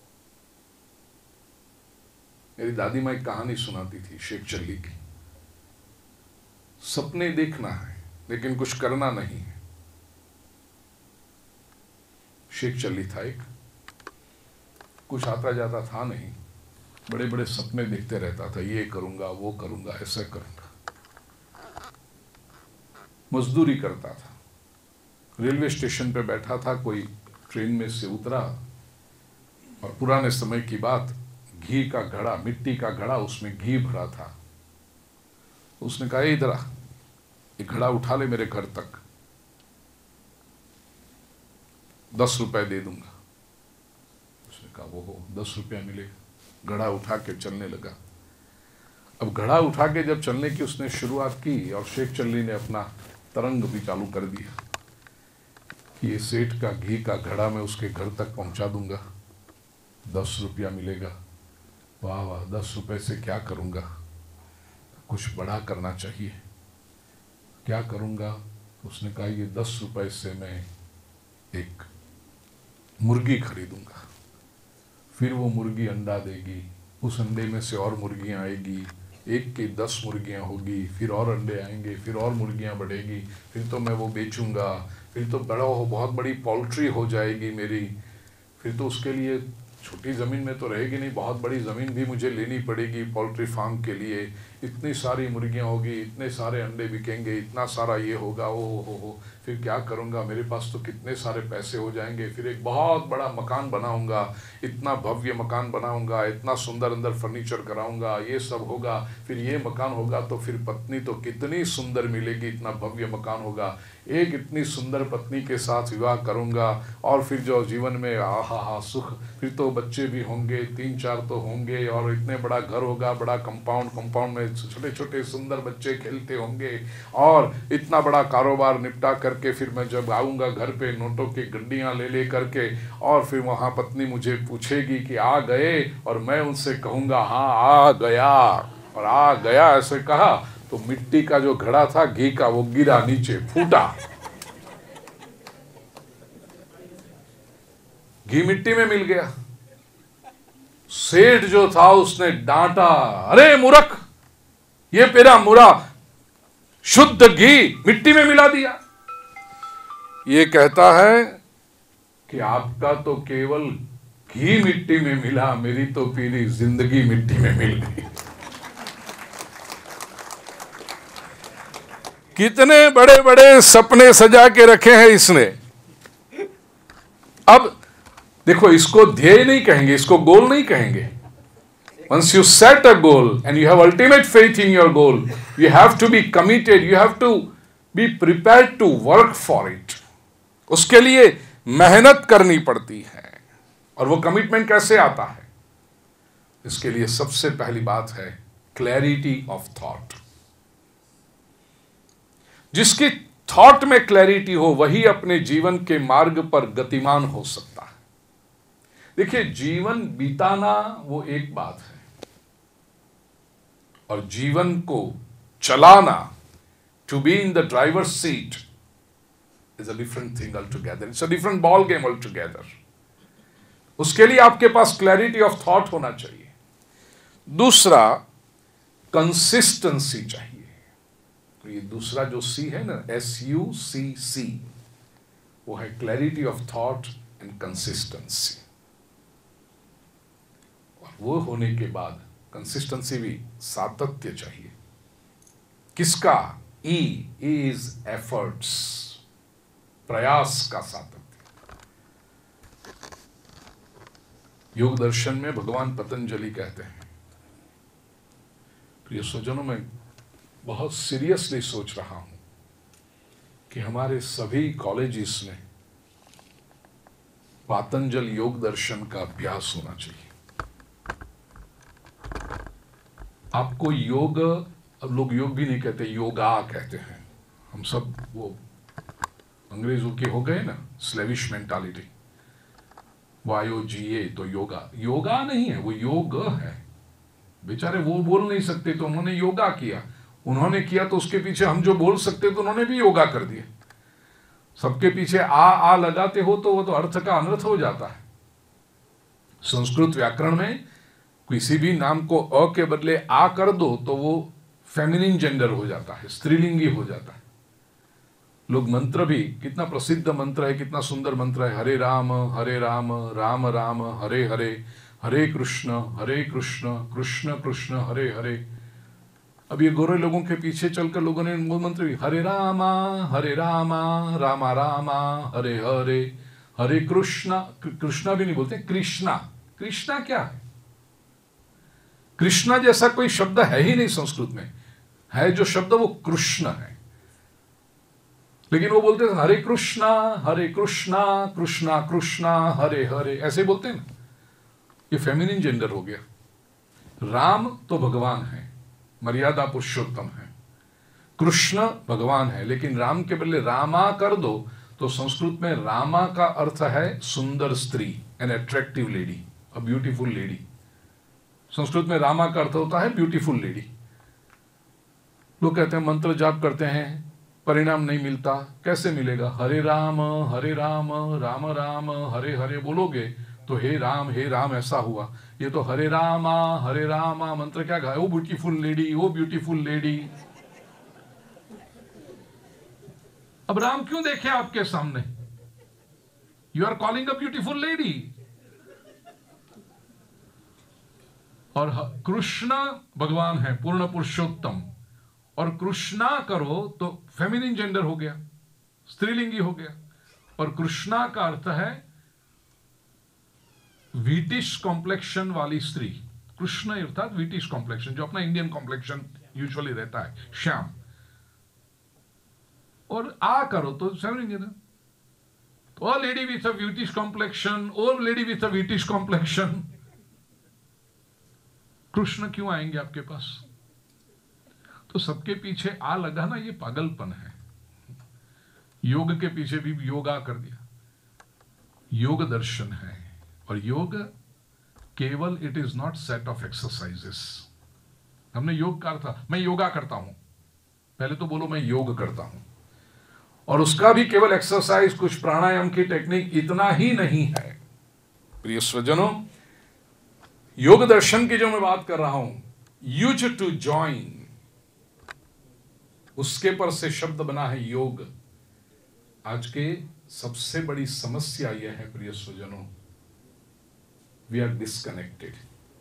मेरी दादी माँ एक कहानी सुनाती थी शेखचल्ली की। सपने देखना है लेकिन कुछ करना नहीं है। शेखचल्ली था एक, कुछ आता जाता था नहीं, बड़े बड़े सपने देखते रहता था, ये करूंगा वो करूंगा ऐसा करूंगा। मजदूरी करता था, रेलवे स्टेशन पे बैठा था, कोई ट्रेन में से उतरा और पुराने समय की बात, घी का घड़ा, मिट्टी का घड़ा, उसमें घी भरा था। उसने कहा इधर आ, ये घड़ा उठा ले मेरे घर तक, 10 रुपए दे दूंगा। उसने कहा वो 10 रुपया मिलेगा। घड़ा उठा के चलने लगा। अब घड़ा उठा के जब चलने की उसने शुरुआत की और शेखचल्ली ने अपना तरंग भी चालू कर दिया कि ये सेठ का घी का घड़ा मैं उसके घर तक पहुंचा दूंगा, 10 रुपया मिलेगा। वाह वाह, 10 रुपए से क्या करूंगा, कुछ बड़ा करना चाहिए, क्या करूंगा। उसने कहा ये 10 रुपए से मैं एक मुर्गी खरीदूंगा, फिर वो मुर्गी अंडा देगी, उस अंडे में से और मुर्गियां आएगी, एक की 10 मुर्गियां होगी, फिर और अंडे आएंगे, फिर और मुर्गियां बढ़ेगी, फिर तो मैं वो बेचूंगा, फिर तो बहुत बड़ी पोल्ट्री हो जाएगी मेरी, फिर तो उसके लिए छोटी ज़मीन में तो रहेगी नहीं, बहुत बड़ी ज़मीन भी मुझे लेनी पड़ेगी पोल्ट्री फार्म के लिए। इतनी सारी मुर्गियां होगी, इतने सारे अंडे बिकेंगे, इतना सारा ये होगा, ओ हो, फिर क्या करूंगा, मेरे पास तो कितने सारे पैसे हो जाएंगे, फिर एक बहुत बड़ा मकान बनाऊंगा, इतना भव्य मकान बनाऊंगा, इतना सुंदर अंदर फर्नीचर कराऊंगा, ये सब होगा, फिर ये मकान होगा तो फिर पत्नी तो कितनी सुंदर मिलेगी, इतना भव्य मकान होगा, एक इतनी सुंदर पत्नी के साथ विवाह करूंगा, और फिर जो जीवन में आहा सुख, फिर तो बच्चे भी होंगे, 3-4 तो होंगे, और इतने बड़ा घर होगा, बड़ा कंपाउंड में छोटे छोटे सुंदर बच्चे खेलते होंगे, और इतना बड़ा कारोबार निपटा करके फिर मैं जब आऊँगा घर पे नोटों की गड्डियाँ ले करके, और फिर वहाँ पत्नी मुझे पूछेगी कि आ गए, और मैं उनसे कहूँगा हाँ आ गया, और आ गया ऐसे कहा तो मिट्टी का जो घड़ा था घी का वो गिरा नीचे, फूटा, घी मिट्टी में मिल गया। सेठ जो था उसने डांटा, अरे मूर्ख, ये तेरा मुरा शुद्ध घी मिट्टी में मिला दिया। ये कहता है कि आपका तो केवल घी मिट्टी में मिला, मेरी तो पूरी जिंदगी मिट्टी में मिल गई। कितने बड़े बड़े सपने सजा के रखे हैं इसने। अब देखो, इसको ध्येय नहीं कहेंगे, इसको गोल नहीं कहेंगे। Once you set a goal and you have ultimate faith in your goal, you have to be committed, you have to be prepared to work for it. उसके लिए मेहनत करनी पड़ती है। और वो कमिटमेंट कैसे आता है? इसके लिए सबसे पहली बात है क्लैरिटी ऑफ थॉट। जिसकी थॉट में क्लैरिटी हो वही अपने जीवन के मार्ग पर गतिमान हो सकता है। देखिए, जीवन बिताना वो एक बात है, और जीवन को चलाना, to be in the driver seat, is a different thing all together. It's a different ball game all together. उसके लिए आपके पास क्लैरिटी ऑफ थॉट होना चाहिए। दूसरा, कंसिस्टेंसी चाहिए। तो ये दूसरा जो सी है ना, SUCC, वो है clarity of thought and consistency. और वो होने के बाद कंसिस्टेंसी भी, सातत्य चाहिए। किसका? E is efforts, प्रयास का सातत्य। योग दर्शन में भगवान पतंजलि कहते हैं, प्रिय स्वजनों, मैं बहुत सीरियसली सोच रहा हूं कि हमारे सभी कॉलेजेस में पतंजल योग दर्शन का अभ्यास होना चाहिए। आपको योग, अब लोग योग भी नहीं कहते, योगा कहते हैं। हम सब वो अंग्रेजों के हो गए ना, स्लेविश मेंटालिटी, YOGA, तो योगा। योगा नहीं है, वो योग है। बेचारे वो बोल नहीं सकते तो उन्होंने योगा किया। उन्होंने किया तो उसके पीछे हम जो बोल सकते तो उन्होंने भी योगा कर दिया। सबके पीछे आ लगाते हो तो वो तो अर्थ का अनर्थ हो जाता है। संस्कृत व्याकरण में किसी भी नाम को अ के बदले आ कर दो तो वो फेमिनिन जेंडर हो जाता है, स्त्रीलिंगी हो जाता है। लोग मंत्र भी, कितना प्रसिद्ध मंत्र है, कितना सुंदर मंत्र है, हरे राम राम राम हरे हरे, हरे कृष्ण कृष्ण कृष्ण हरे हरे। अब ये गोरे लोगों के पीछे चलकर लोगों ने वो मंत्र भी, हरे रामा रामा रामा हरे हरे, हरे कृष्णा, कृष्णा भी नहीं बोलते, कृष्णा। कृष्णा क्या है? कृष्णा जैसा कोई शब्द है ही नहीं संस्कृत में। है जो शब्द वो कृष्ण है, लेकिन वो बोलते हैं हरे कृष्णा कृष्णा कृष्णा हरे हरे, ऐसे बोलते हैं ना। ये फेमिनिन जेंडर हो गया। राम तो भगवान है, मर्यादा पुरुषोत्तम है। कृष्ण भगवान है, लेकिन राम के बदले रामा कर दो तो संस्कृत में रामा का अर्थ है सुंदर स्त्री, an attractive lady, a beautiful lady. Sanskrit में रामा का अर्थ होता है ब्यूटीफुल लेडी। लोग कहते हैं मंत्र जाप करते हैं, परिणाम नहीं मिलता। कैसे मिलेगा? हरे राम राम राम हरे हरे बोलोगे तो हे राम ऐसा हुआ। ये तो हरे रामा मंत्र क्या गाया? O beautiful lady, O beautiful lady. अब राम क्यों देखे आपके सामने? You are calling a beautiful lady. और कृष्ण भगवान है, पूर्ण पुरुषोत्तम, और कृष्णा करो तो फेमिनिन जेंडर हो गया, स्त्रीलिंगी हो गया। और कृष्णा का अर्थ है वीटिश कॉम्प्लेक्शन वाली स्त्री। कृष्ण अर्थात वीटिश कॉम्प्लेक्शन, जो अपना इंडियन कॉम्प्लेक्शन यूजुअली रहता है, श्याम। और आ करो तो feminine gender. O lady with a wheatish complexion, O lady with a wheatish complexion. Krishna क्यों आएंगे आपके पास? तो सबके पीछे आ लगाना ये पागलपन है। योग के पीछे भी योगा कर दिया। योग दर्शन है, और योग केवल it is not set of exercises. हमने योग का था, मैं योगा करता हूं, पहले तो बोलो मैं योग करता हूं। और उसका भी केवल एक्सरसाइज, कुछ प्राणायाम की टेक्निक, इतना ही नहीं है। प्रिय स्वजनों, योग दर्शन की जो मैं बात कर रहा हूं, यूज टू ज्वाइन, उसके पर से शब्द बना है योग। आज के सबसे बड़ी समस्या यह है प्रिय स्वजनों, we are disconnected.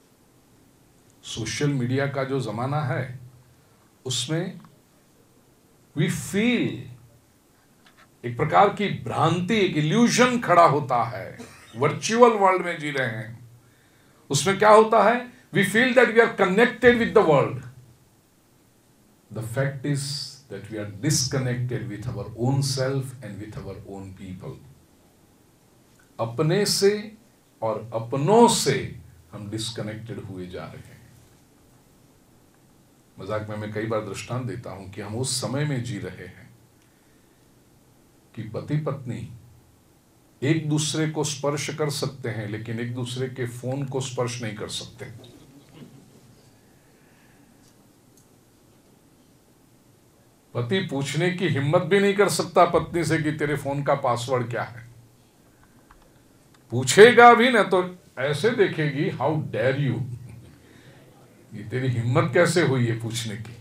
Social media का जो जमाना है उसमें वी फील, एक प्रकार की भ्रांति, एक इल्यूजन खड़ा होता है। वर्चुअल वर्ल्ड में जी रहे हैं, उसमें क्या होता है, we feel that we are connected with the world. The fact is that we are disconnected with our own self and with our own people. अपने से और अपनों से हम डिस्कनेक्टेड हुए जा रहे हैं। मजाक में मैं कई बार दृष्टांत देता हूं कि हम उस समय में जी रहे हैं कि पति पत्नी एक दूसरे को स्पर्श कर सकते हैं लेकिन एक दूसरे के फोन को स्पर्श नहीं कर सकते। पति पूछने की हिम्मत भी नहीं कर सकता पत्नी से कि तेरे फोन का पासवर्ड क्या है। पूछेगा भी ना तो ऐसे देखेगी, हाउ डेयर यू, ये तेरी हिम्मत कैसे हुई है पूछने की।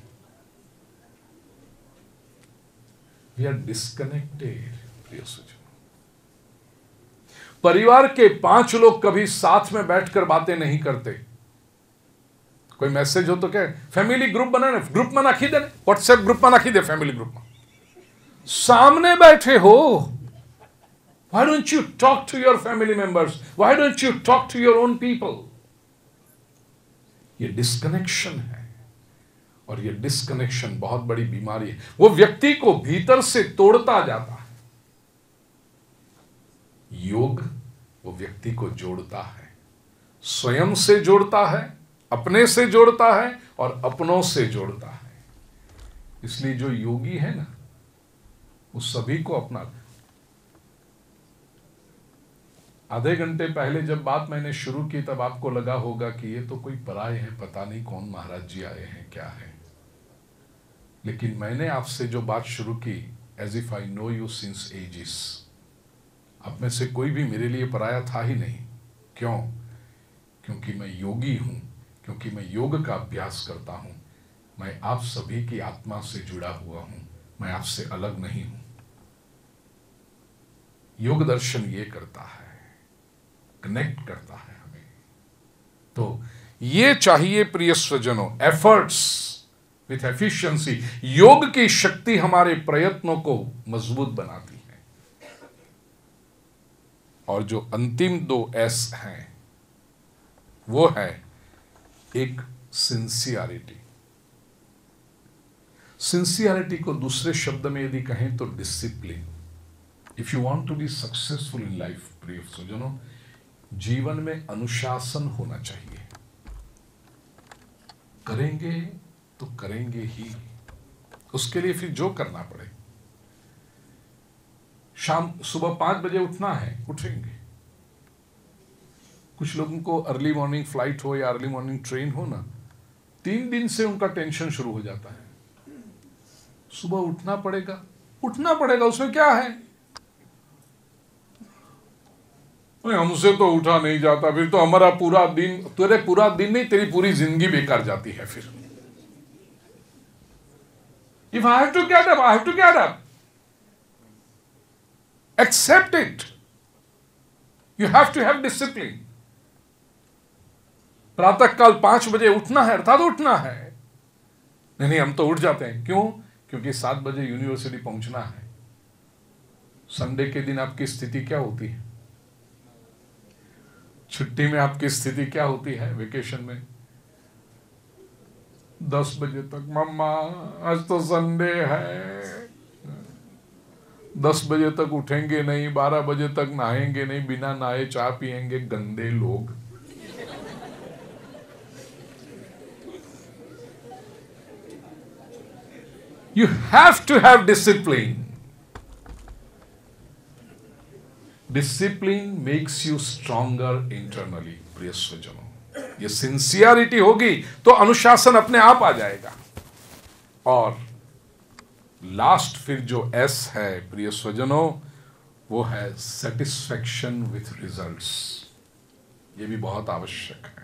वी आर डिस्कनेक्टेड प्रिय सज्जनों। परिवार के 5 लोग कभी साथ में बैठकर बातें नहीं करते। कोई मैसेज हो तो क्या, फैमिली ग्रुप बनाने, ग्रुप में नाखी दे, व्हाट्सएप ग्रुप में नाखी दे, फैमिली ग्रुप में। सामने बैठे हो, why don't you talk to your family members? Why don't you talk to your own people? ये डिस्कनेक्शन है और ये डिस्कनेक्शन बहुत बड़ी बीमारी है। वो व्यक्ति को भीतर से तोड़ता जाता है। योग वो व्यक्ति को जोड़ता है, स्वयं से जोड़ता है, अपने से जोड़ता है और अपनों से जोड़ता है। इसलिए जो योगी है ना, वो सभी को अपना। आधे घंटे पहले जब बात मैंने शुरू की तब आपको लगा होगा कि ये तो कोई पराये हैं, पता नहीं कौन महाराज जी आए हैं, क्या है। लेकिन मैंने आपसे जो बात शुरू की, as if I know you since ages, आप में से कोई भी मेरे लिए पराया था ही नहीं। क्यों? क्योंकि मैं योगी हूं, क्योंकि मैं योग का अभ्यास करता हूं। मैं आप सभी की आत्मा से जुड़ा हुआ हूं, मैं आपसे अलग नहीं हूं। योग दर्शन ये करता है, कनेक्ट करता है हमें। तो ये चाहिए प्रिय स्वजनों, एफर्ट्स विथ एफिशिएंसी। योग की शक्ति हमारे प्रयत्नों को मजबूत बनाती है। और जो अंतिम 2 एस हैं वो है एक सिंसियरिटी। सिंसियरिटी को दूसरे शब्द में यदि कहें तो discipline. If you want to be successful in life प्रिय स्वजनों, जीवन में अनुशासन होना चाहिए। करेंगे तो करेंगे ही, उसके लिए फिर जो करना पड़े। सुबह 5 बजे उठना है, उठेंगे। कुछ लोगों को अर्ली मॉर्निंग फ्लाइट हो या अर्ली मॉर्निंग ट्रेन हो ना, 3 दिन से उनका टेंशन शुरू हो जाता है। सुबह उठना पड़ेगा, उठना पड़ेगा, उसमें क्या है। हमसे तो उठा नहीं जाता, फिर तो हमारा पूरा दिन, तेरे पूरा दिन नहीं, तेरी पूरी जिंदगी बेकार जाती है फिर। If I have to get up, I have to get up. Accept it. You have to have discipline. प्रातः काल 5 बजे उठना है, अर्थात उठना है। नहीं, हम तो उठ जाते हैं। क्यों? क्योंकि 7 बजे यूनिवर्सिटी पहुंचना है। संडे के दिन आपकी स्थिति क्या होती है? छुट्टी में आपकी स्थिति क्या होती है? वेकेशन में 10 बजे तक, मम्मा आज तो संडे है। 10 बजे तक उठेंगे नहीं, 12 बजे तक नहाएंगे नहीं, बिना नहाए चाय पिएंगे, गंदे लोग। You have to have discipline. Discipline makes you stronger internally, प्रिय स्वजनों। ये सिंसियरिटी होगी तो अनुशासन अपने आप आ जाएगा। और लास्ट फिर जो एस है प्रिय स्वजनों, वो है सेटिस्फैक्शन विथ रिजल्ट्स। ये भी बहुत आवश्यक है।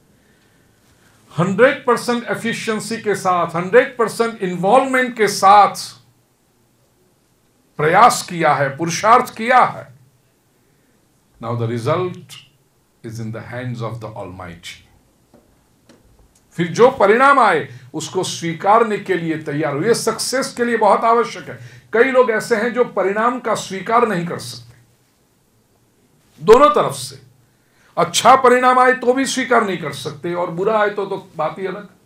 100% एफिशिएंसी के साथ, 100% इन्वॉल्वमेंट के साथ प्रयास किया है, पुरुषार्थ किया है। Now the result is in the hands of the almighty. फिर जो परिणाम आए उसको स्वीकारने के लिए तैयार हो। ये सक्सेस के लिए बहुत आवश्यक है। कई लोग ऐसे हैं जो परिणाम का स्वीकार नहीं कर सकते, दोनों तरफ से। अच्छा परिणाम आए तो भी स्वीकार नहीं कर सकते, और बुरा आए तो बात ही अलग।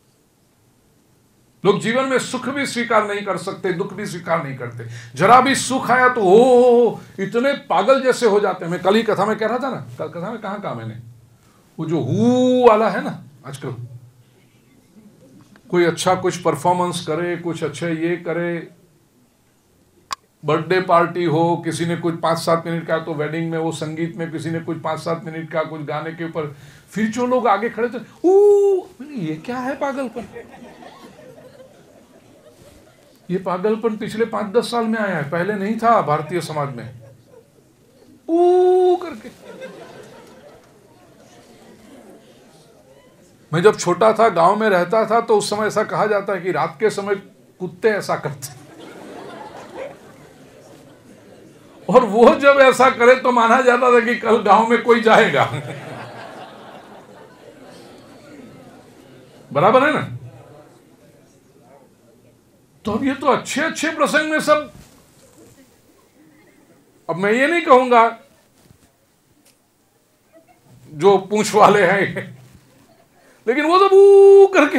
लोग जीवन में सुख भी स्वीकार नहीं कर सकते, दुख भी स्वीकार नहीं करते। जरा भी सुख आया तो हो इतने पागल जैसे हो जाते हैं। मैं कल ही कथा में कह रहा था ना, कल कथा में कहां कहा मैंने, वो जो हु वाला है ना, आजकल कोई अच्छा कुछ परफॉर्मेंस करे, कुछ अच्छे ये करे, बर्थडे पार्टी हो, किसी ने कुछ 5-7 मिनट का, तो वेडिंग में वो संगीत में किसी ने कुछ 5-7 मिनट का कुछ गाने के ऊपर, फिर जो लोग आगे खड़े थे, ये क्या है पागलपन? ये पागलपन पिछले 5-10 साल में आया है, पहले नहीं था भारतीय समाज में। करके मैं जब छोटा था, गांव में रहता था, तो उस समय ऐसा कहा जाता है कि रात के समय कुत्ते ऐसा करते, और वो जब ऐसा करे तो माना जाता था कि कल गांव में कोई जाएगा। बराबर है ना? तो अब ये तो अच्छे अच्छे प्रसंग में सब, अब मैं ये नहीं कहूंगा जो पूंछ वाले हैं, लेकिन वो सब करके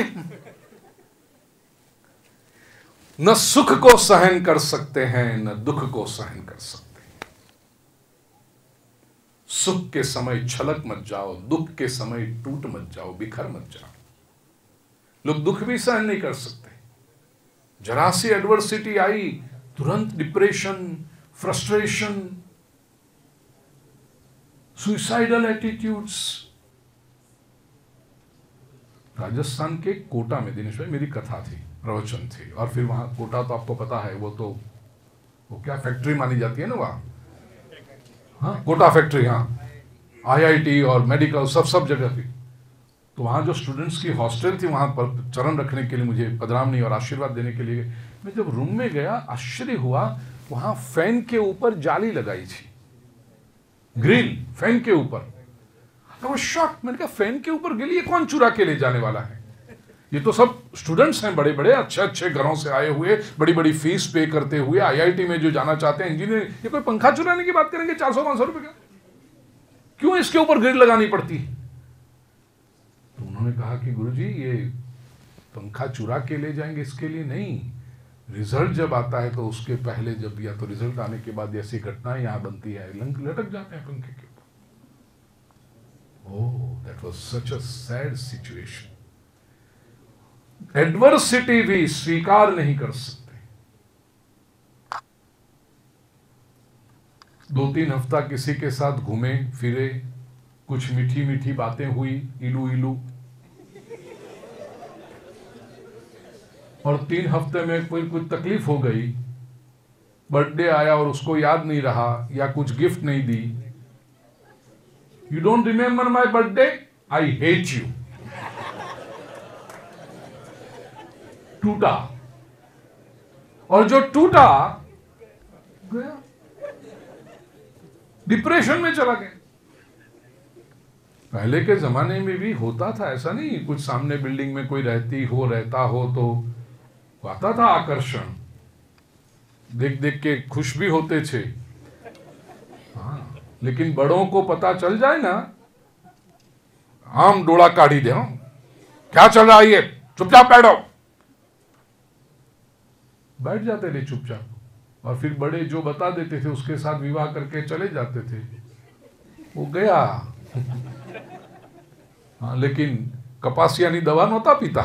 न सुख को सहन कर सकते हैं, न दुख को सहन कर सकते हैं। सुख के समय छलक मत जाओ, दुख के समय टूट मत जाओ, बिखर मत जाओ। लोग दुख भी सहन नहीं कर सकते। जरा सी एडवर्सिटी आई, तुरंत depression, frustration, suicidal attitudes. Rajasthan के कोटा में दिनेश भाई मेरी कथा थी, प्रवचन थी, और फिर वहां कोटा तो आपको पता है, वो क्या फैक्ट्री मानी जाती है ना वहां, हाँ कोटा फैक्ट्री, हाँ IIT और मेडिकल सब जगह थी। तो वहाँ जो स्टूडेंट्स की हॉस्टल थी, वहाँ पर चरण रखने के लिए मुझे पधरामनी और आशीर्वाद देने के लिए मैं जब रूम में गया, आश्चर्य हुआ, वहाँ फैन के ऊपर जाली लगाई थी, ग्रिल फैन के ऊपर। वो शॉक, मैंने कहा फैन के ऊपर गिली, ये कौन चुरा के ले जाने वाला है? ये तो सब स्टूडेंट्स हैं, बड़े बड़े अच्छे घरों से आए हुए, बड़ी बड़ी फीस पे करते हुए, IIT में जो जाना चाहते हैं, इंजीनियर। ये कोई पंखा चुराने की बात करेंगे 400-500 रुपए का? क्यों इसके ऊपर ग्रिल लगानी पड़ती है? तो उन्होंने कहा कि गुरुजी ये पंखा चुरा के ले जाएंगे इसके लिए नहीं, रिजल्ट जब आता है तो उसके पहले, जब या तो रिजल्ट आने के बाद ऐसी घटनाएं यहाँ बनती है, लटक जाते हैं पंखे के ऊपर। Oh, that was such a sad situation. Adversity भी स्वीकार नहीं कर सकते। 2-3 हफ्ता किसी के साथ घूमे फिरे, कुछ मीठी मीठी बातें हुई, इलू, और 3 हफ्ते में कोई कुछ तकलीफ हो गई, बर्थडे आया और उसको याद नहीं रहा, या कुछ गिफ्ट नहीं दी। You don't remember my birthday? I hate you. टूटा, और जो टूटा गया, डिप्रेशन में चला गया। पहले के जमाने में भी होता था, ऐसा नहीं, कुछ सामने बिल्डिंग में कोई रहता हो तो आता था आकर्षण, देख देख के खुश भी होते थे। हाँ, लेकिन बड़ों को पता चल जाए ना, आम डोला काढ़ी दे, क्या चल रहा है ये, चुपचाप बैठ जाते थे चुपचाप, और फिर बड़े जो बता देते थे उसके साथ विवाह करके चले जाते थे। वो गया। हाँ, लेकिन कपासियानी दवा नहोता पीता।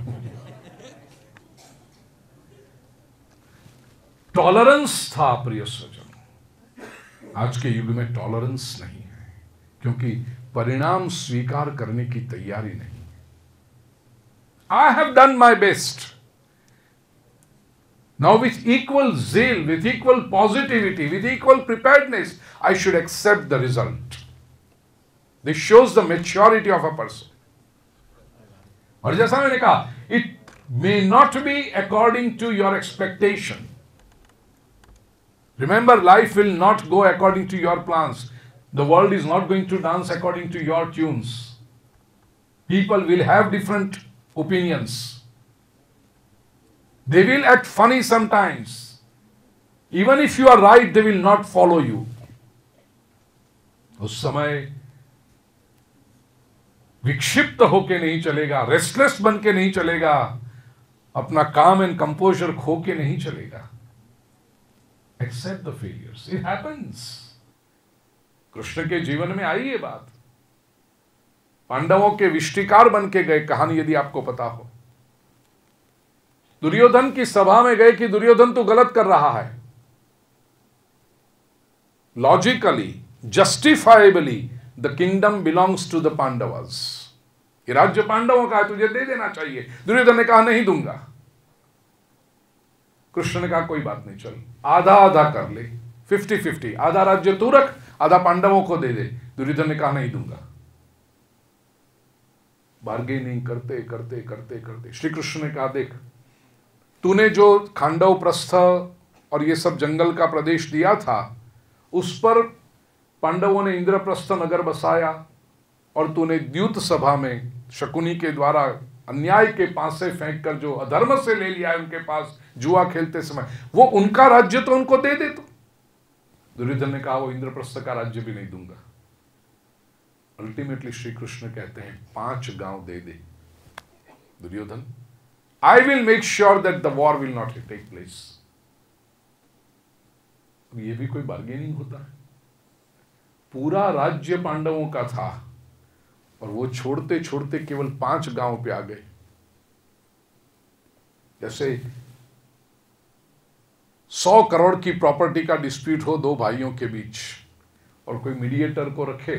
टॉलरेंस था प्रिय सज्जन। आज के युग में टॉलरेंस नहीं है, क्योंकि परिणाम स्वीकार करने की तैयारी नहीं। I have done my best. Now with equal zeal, with equal positivity, with equal preparedness, I should accept the result. This shows the maturity of a person. और जैसा मैंने कहा, it may not be according to your expectation. Remember, life will not go according to your plans. The world is not going to dance according to your tunes. People will have different opinions. They will act funny sometimes. Even if you are right, they will not follow you. उस समय विक्षिप्त होके नहीं चलेगा, restless बन के नहीं चलेगा, अपना काम एंड कंपोजर खो के नहीं चलेगा. Accept the failures. It happens. Krishna के जीवन में आई ये बात. पांडवों के विष्टिकार बन के गए, कहानी यदि आपको पता हो. दुर्योधन की सभा में गए कि दुर्योधन तो गलत कर रहा है. Logically, justifiably the kingdom belongs to the Pandavas. ये राज्य पांडवों का है, तुझे दे देना चाहिए. दुर्योधन ने कहा नहीं दूंगा. कृष्ण ने कहा कोई बात नहीं, चल आधा आधा कर ले, 50-50, आधा राज्य तू रख, आधा पांडवों को दे दे. दुर्योधन ने कहा नहीं दूंगा. बार्गेनिंग करते करते करते करते श्री कृष्ण ने कहा देख, तूने जो खांडव प्रस्थ और ये सब जंगल का प्रदेश दिया था, उस पर पांडवों ने इंद्रप्रस्थ नगर बसाया, और तूने द्यूत सभा में शकुनी के द्वारा अन्याय के पासे फेंक कर जो अधर्म से ले लिया है उनके पास जुआ खेलते समय, वो उनका राज्य तो उनको दे दे. तो दुर्योधन ने कहा वो इंद्रप्रस्थ का राज्य भी नहीं दूंगा. अल्टीमेटली श्री कृष्ण कहते हैं 5 गांव दे दे Duryodhana, I will make sure that the war will not take place. ये भी कोई बार्गेनिंग होता है? पूरा राज्य पांडवों का था और वो छोड़ते छोड़ते केवल 5 गांव पे आ गए. जैसे 100 करोड़ की प्रॉपर्टी का डिस्प्यूट हो 2 भाइयों के बीच और कोई मीडिएटर को रखे.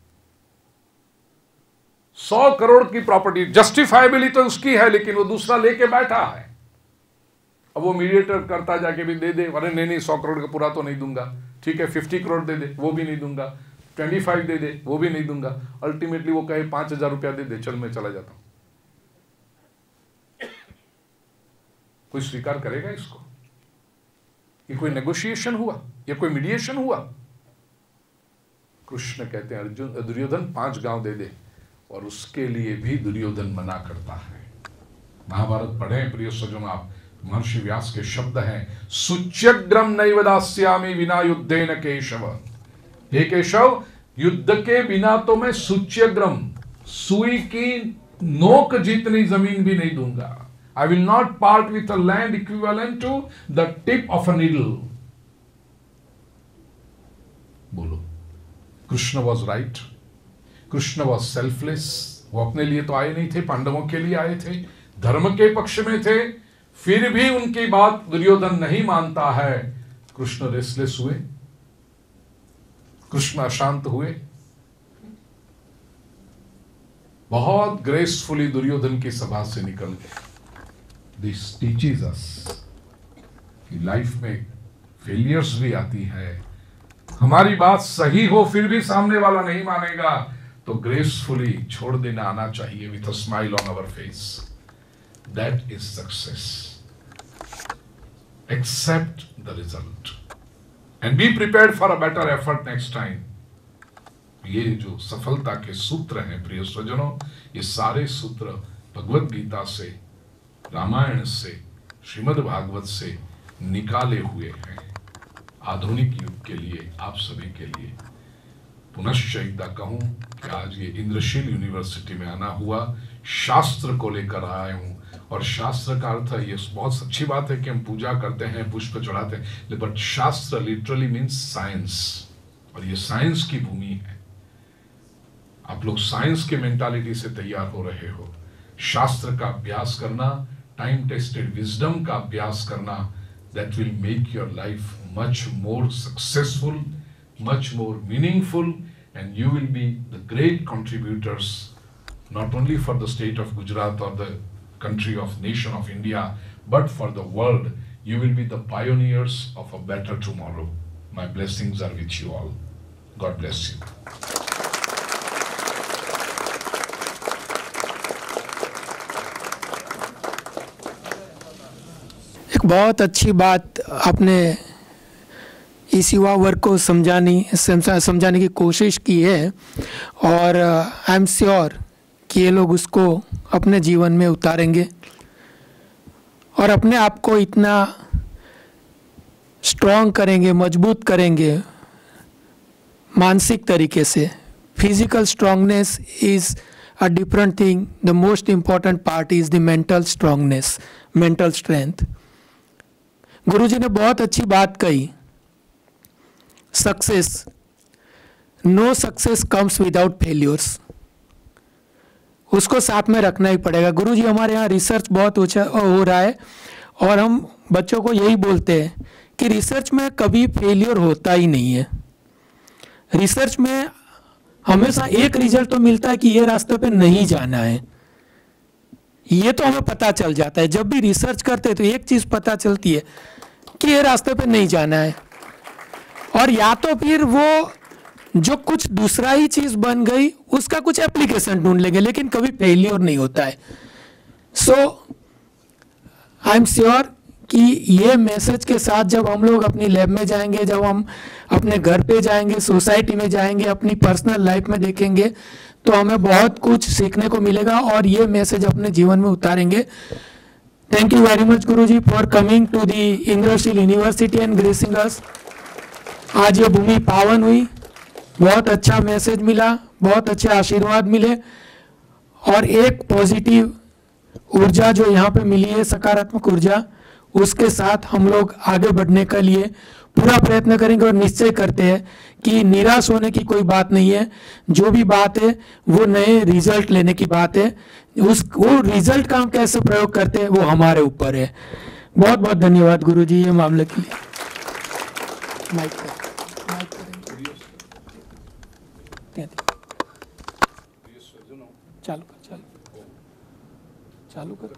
100 करोड़ की प्रॉपर्टी जस्टिफाइबली तो उसकी है, लेकिन वो दूसरा लेके बैठा है. अब वो मीडिएटर करता जाके भी दे दे, अरे नहीं 100 करोड़ का पूरा तो नहीं दूंगा, ठीक है 50 करोड़ दे दे, वो भी नहीं दूंगा, 25 दे दे, वो भी नहीं दूंगा. अल्टीमेटली वो कहे 5,000 रुपया दे दे, चल मैं चला जाता हूं. कोई स्वीकार करेगा इसको? ये कोई नेगोशिएशन हुआ? ये कोई मीडिएशन हुआ? कृष्ण कहते हैं अर्जुन दुर्योधन 5 गांव दे दे, और उसके लिए भी दुर्योधन मना करता है. महाभारत पढ़े प्रिय सज्जनों आप, महर्षि व्यास के शब्द हैं, सुच्यग्रम नैव दास्यामि विना युद्धेन केशव. हे केशव, युद्ध के बिना तो मैं सुच्यग्रम, सुई की नोक जितनी जमीन भी नहीं दूंगा. I will not part with a land equivalent to the tip of a needle. बोलो, Krishna was right. Krishna was selfless. वो अपने लिए तो आए नहीं थे, पांडवों के लिए आए थे, धर्म के पक्ष में थे. फिर भी उनकी बात दुर्योधन नहीं मानता है. कृष्ण रेस्टलेस हुए, कृष्ण अशांत हुए. बहुत ग्रेसफुली दुर्योधन की सभा से निकल गए. दिस टीचेस अस कि लाइफ में फेलियर्स भी आती है. हमारी बात सही हो फिर भी सामने वाला नहीं मानेगा, तो ग्रेसफुली छोड़ देना आना चाहिए with a smile on our face. That is success. Accept the result and be prepared for a better effort next time. ये जो सफलता के सूत्र हैं प्रिय स्वजनों, ये सारे सूत्र भगवत गीता से, रामायण से, श्रीमद् भागवत से निकाले हुए हैं आधुनिक युग के लिए, आप सभी के लिए. पुनश्च एकदा कहूं कि आज ये इंद्रशील यूनिवर्सिटी में आना हुआ, शास्त्र को लेकर आया हूं. और शास्त्र का अर्थ है, ये बहुत अच्छी बात है कि हम पूजा करते हैं, पुष्प चढ़ाते हैं, बट शास्त्र लिटरली मीन्स साइंस, और ये साइंस की भूमि है. आप लोग साइंस के मेंटालिटी से तैयार हो रहे हो. शास्त्र का अभ्यास करना, टाइम टेस्टेड विजडम का अभ्यास करना, that will make your life much more successful, much more meaningful, and you will be the great contributors not only for the state of Gujarat or the country of nation of India, but for the world. You will be the pioneers of a better tomorrow. My blessings are with you all. God bless you. एक बहुत अच्छी बात आपने इस युवा वर्ग को समझाने की कोशिश की है, और आई एम श्योर कि ये लोग उसको अपने जीवन में उतारेंगे और अपने आप को इतना स्ट्रॉन्ग करेंगे, मजबूत करेंगे मानसिक तरीके से। Physical strongness is a different thing. The most important part is the mental strongness, mental strength. Guruji ने बहुत अच्छी बात कही, success, no success comes without failures, उसको साथ में रखना ही पड़ेगा। गुरुजी हमारे यहाँ रिसर्च बहुत हो रहा है और हम बच्चों को यही बोलते हैं कि रिसर्च में कभी फेलियर होता ही नहीं है। रिसर्च में हमेशा एक रिजल्ट तो मिलता है कि ये रास्ते पे नहीं जाना है, ये तो हमें पता चल जाता है। जब भी रिसर्च करते हैं तो एक चीज पता चलती है कि ये रास्ते पे नहीं जाना है, और या तो फिर वो जो कुछ दूसरा ही चीज बन गई उसका कुछ एप्लीकेशन ढूंढ लेंगे, लेकिन कभी फेलियर नहीं होता है। सो आई एम श्योर कि ये मैसेज के साथ जब हम लोग अपनी लैब में जाएंगे, जब हम अपने घर पे जाएंगे, सोसाइटी में जाएंगे, अपनी पर्सनल लाइफ में देखेंगे, तो हमें बहुत कुछ सीखने को मिलेगा और ये मैसेज अपने जीवन में उतारेंगे। Thank you very much Guruji for coming to the Indrashil University and gracing us. आज ये भूमि पावन हुई, बहुत अच्छा मैसेज मिला, बहुत अच्छे आशीर्वाद मिले, और एक पॉजिटिव ऊर्जा जो यहाँ पे मिली है, सकारात्मक ऊर्जा, उसके साथ हम लोग आगे बढ़ने के लिए पूरा प्रयत्न करेंगे और निश्चय करते हैं कि निराश होने की कोई बात नहीं है। जो भी बात है वो नए रिजल्ट लेने की बात है, वो रिजल्ट का हम कैसे प्रयोग करते हैं वो हमारे ऊपर है। बहुत बहुत धन्यवाद गुरुजी ये मामले के लिए। चालू कर।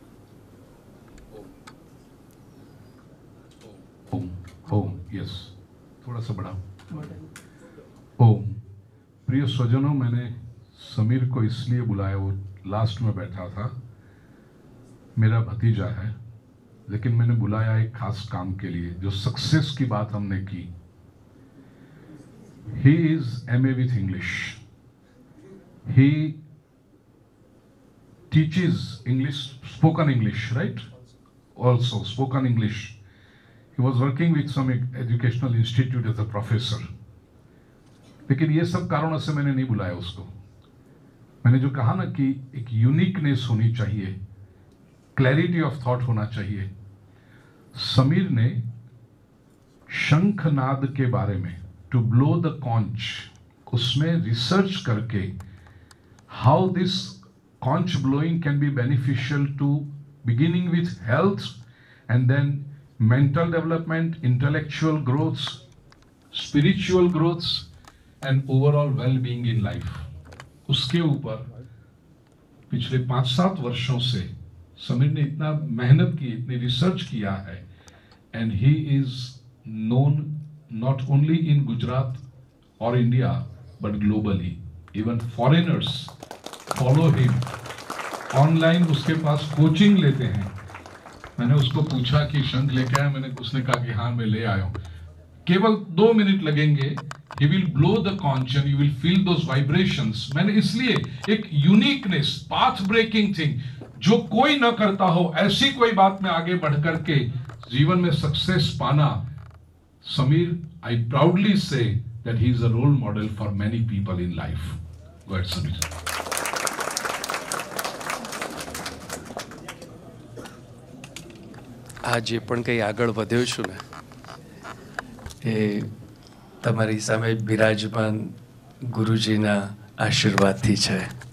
ओम, यस, थोड़ा सा बढ़ाओ। ओम। प्रिय स्वजनों, मैंने समीर को इसलिए बुलाया, वो लास्ट में बैठा था, मेरा भतीजा है, लेकिन मैंने बुलाया एक खास काम के लिए। जो सक्सेस की बात हमने की, he is MA with English, he teaches English, spoken English, right? Also spoken English. He was working with some educational institute as a professor. लेकिन ये सब कारणों से मैंने नहीं बुलाया उसको। मैंने जो कहा ना कि एक यूनिकनेस होनी चाहिए, क्लैरिटी ऑफ थॉट होना चाहिए। समीर ने शंखनाद के बारे में, टू ब्लो द कॉन्च, उसमें रिसर्च करके how this conch blowing can be beneficial to beginning with health and then mental development, intellectual growth, spiritual growth and overall well-being in life. उसके ऊपर पिछले 5-7 वर्षों से समीर ने इतना मेहनत की, इतनी रिसर्च किया है, and he is known not only in Gujarat or India but globally. Even foreigners follow him, online उसके पास कोचिंग लेते हैं। मैंने उसको पूछा कि शंख लेके आया, उसने कहा कि हाँ मैं ले आया हूं। केवल 2 मिनट लगेंगे, he will blow the conch and you will feel those vibrations। मैंने इसलिए एक यूनिकनेस, पाथ ब्रेकिंग थिंग, जो कोई ना करता हो, ऐसी कोई बात में आगे बढ़ करके जीवन में सक्सेस पाना, Sameer, I proudly say that he is a role model for many people in life. Go ahead, Sameer. આજે પણ કંઈ આગળ વધ્યો છું ને, એ તમારી સામે બિરાજમાન ગુરુજીના આશીર્વાદથી છે.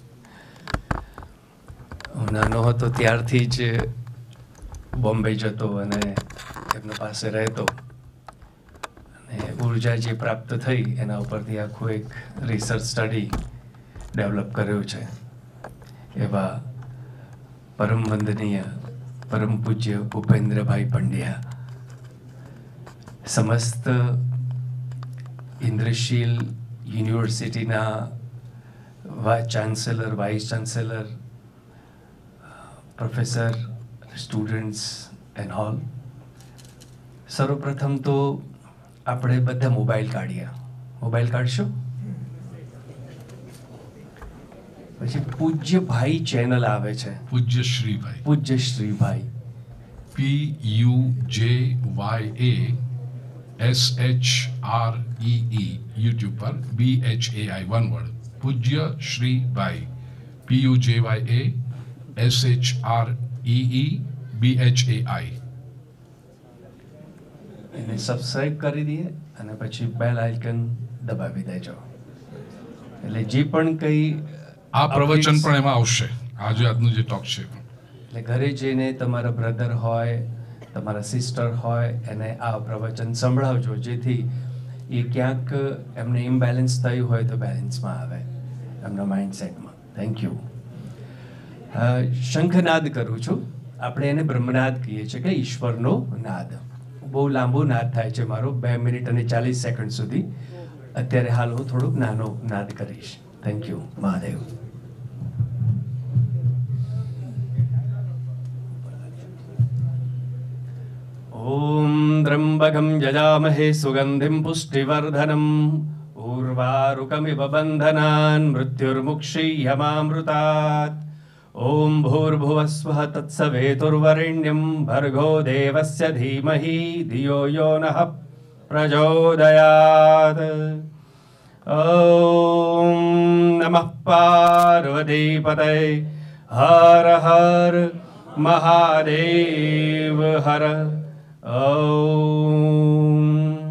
હું નાનો હતો ત્યારથી જ બોમ્બે જતો અને એમના પાસે રહેતો, અને ઉર્જા જે પ્રાપ્ત થઈ એના ઉપરથી આખું એક રિસર્ચ સ્ટડી ડેવલપ કર્યો છે. એવા પરમ વંદનીય परम पूज्य भूपेंद्र भाई पंड्या, समस्त इंद्रशील यूनिवर्सिटी ना chancellor, vice chancellor, professor, students and all, सर्वप्रथम तो આપણે બધા મોબાઈલ કાઢીએ. મોબાઈલ કાઢશો? પછી પૂજ્ય ભાઈ ચેનલ આવે છે. पूज्य श्री भाई, પૂજ્ય શ્રીભાઈ. PUJYASHREE YouTube पर BHAI one word Pujya Shri भाई PUJYASHREE BHAI. એને સબસ્ક્રાઇબ કરી દઈએ અને પછી બેલ આઇકન દબાવી દેજો. એટલે જે પણ કંઈ આ પ્રવચન પણ એમાં આવશે. આજે આજનું જે ટોક છે એટલે ઘરે જઈને તમારા બ્રધર હોય, તમારા સિસ્ટર હોય, એને આ પ્રવચન સંભળાવજો, જેથી એ ક્યાંક એમને ઇમ્બેલેન્સ થયું હોય તો બેલેન્સમાં આવે એમના માઇન્ડસેટમાં. Thank you. શંખનાદ કરું છું. આપણે એને બ્રહ્મનાદ કહીએ છીએ કે ઈશ્વરનો નાદ. બહુ લાંબો નાદ થાય છે મારો, 2 મિનિટ અને 40 સેકન્ડ સુધી. અત્યારે હાલ હું થોડુંક નાનો નાદ કરીશ. Thank you. મહાદેવ. ॐ त्र्यम्बकं यजामहे सुगन्धिं पुष्टिवर्धनम् उर्वारुकमिव बन्धनान् मृत्युर्मुक्षीयमामृतात्. ॐ भूर्भुवः स्वः तत्सवितुर्वरेण्यं भर्गो देवस्य धीमहि धियो यो नः प्रचोदयात्. ॐ नमः पार्वतीपतये. हर हर महादेव हर. ॐ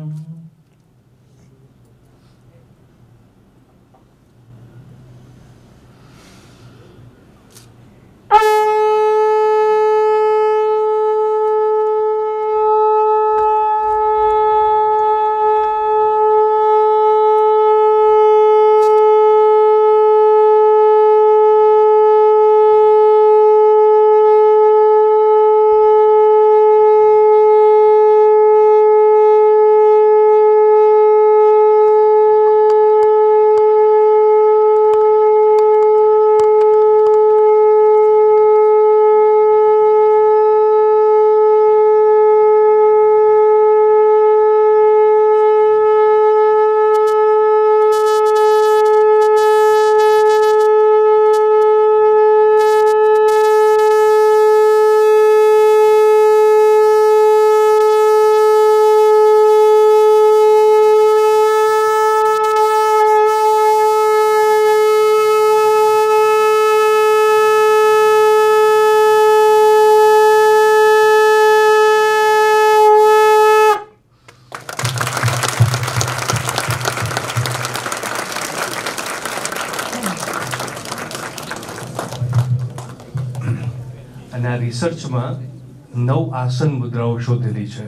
અને આ રિસર્ચમાં 9 આસન મુદ્રાઓ શોધેલી છે.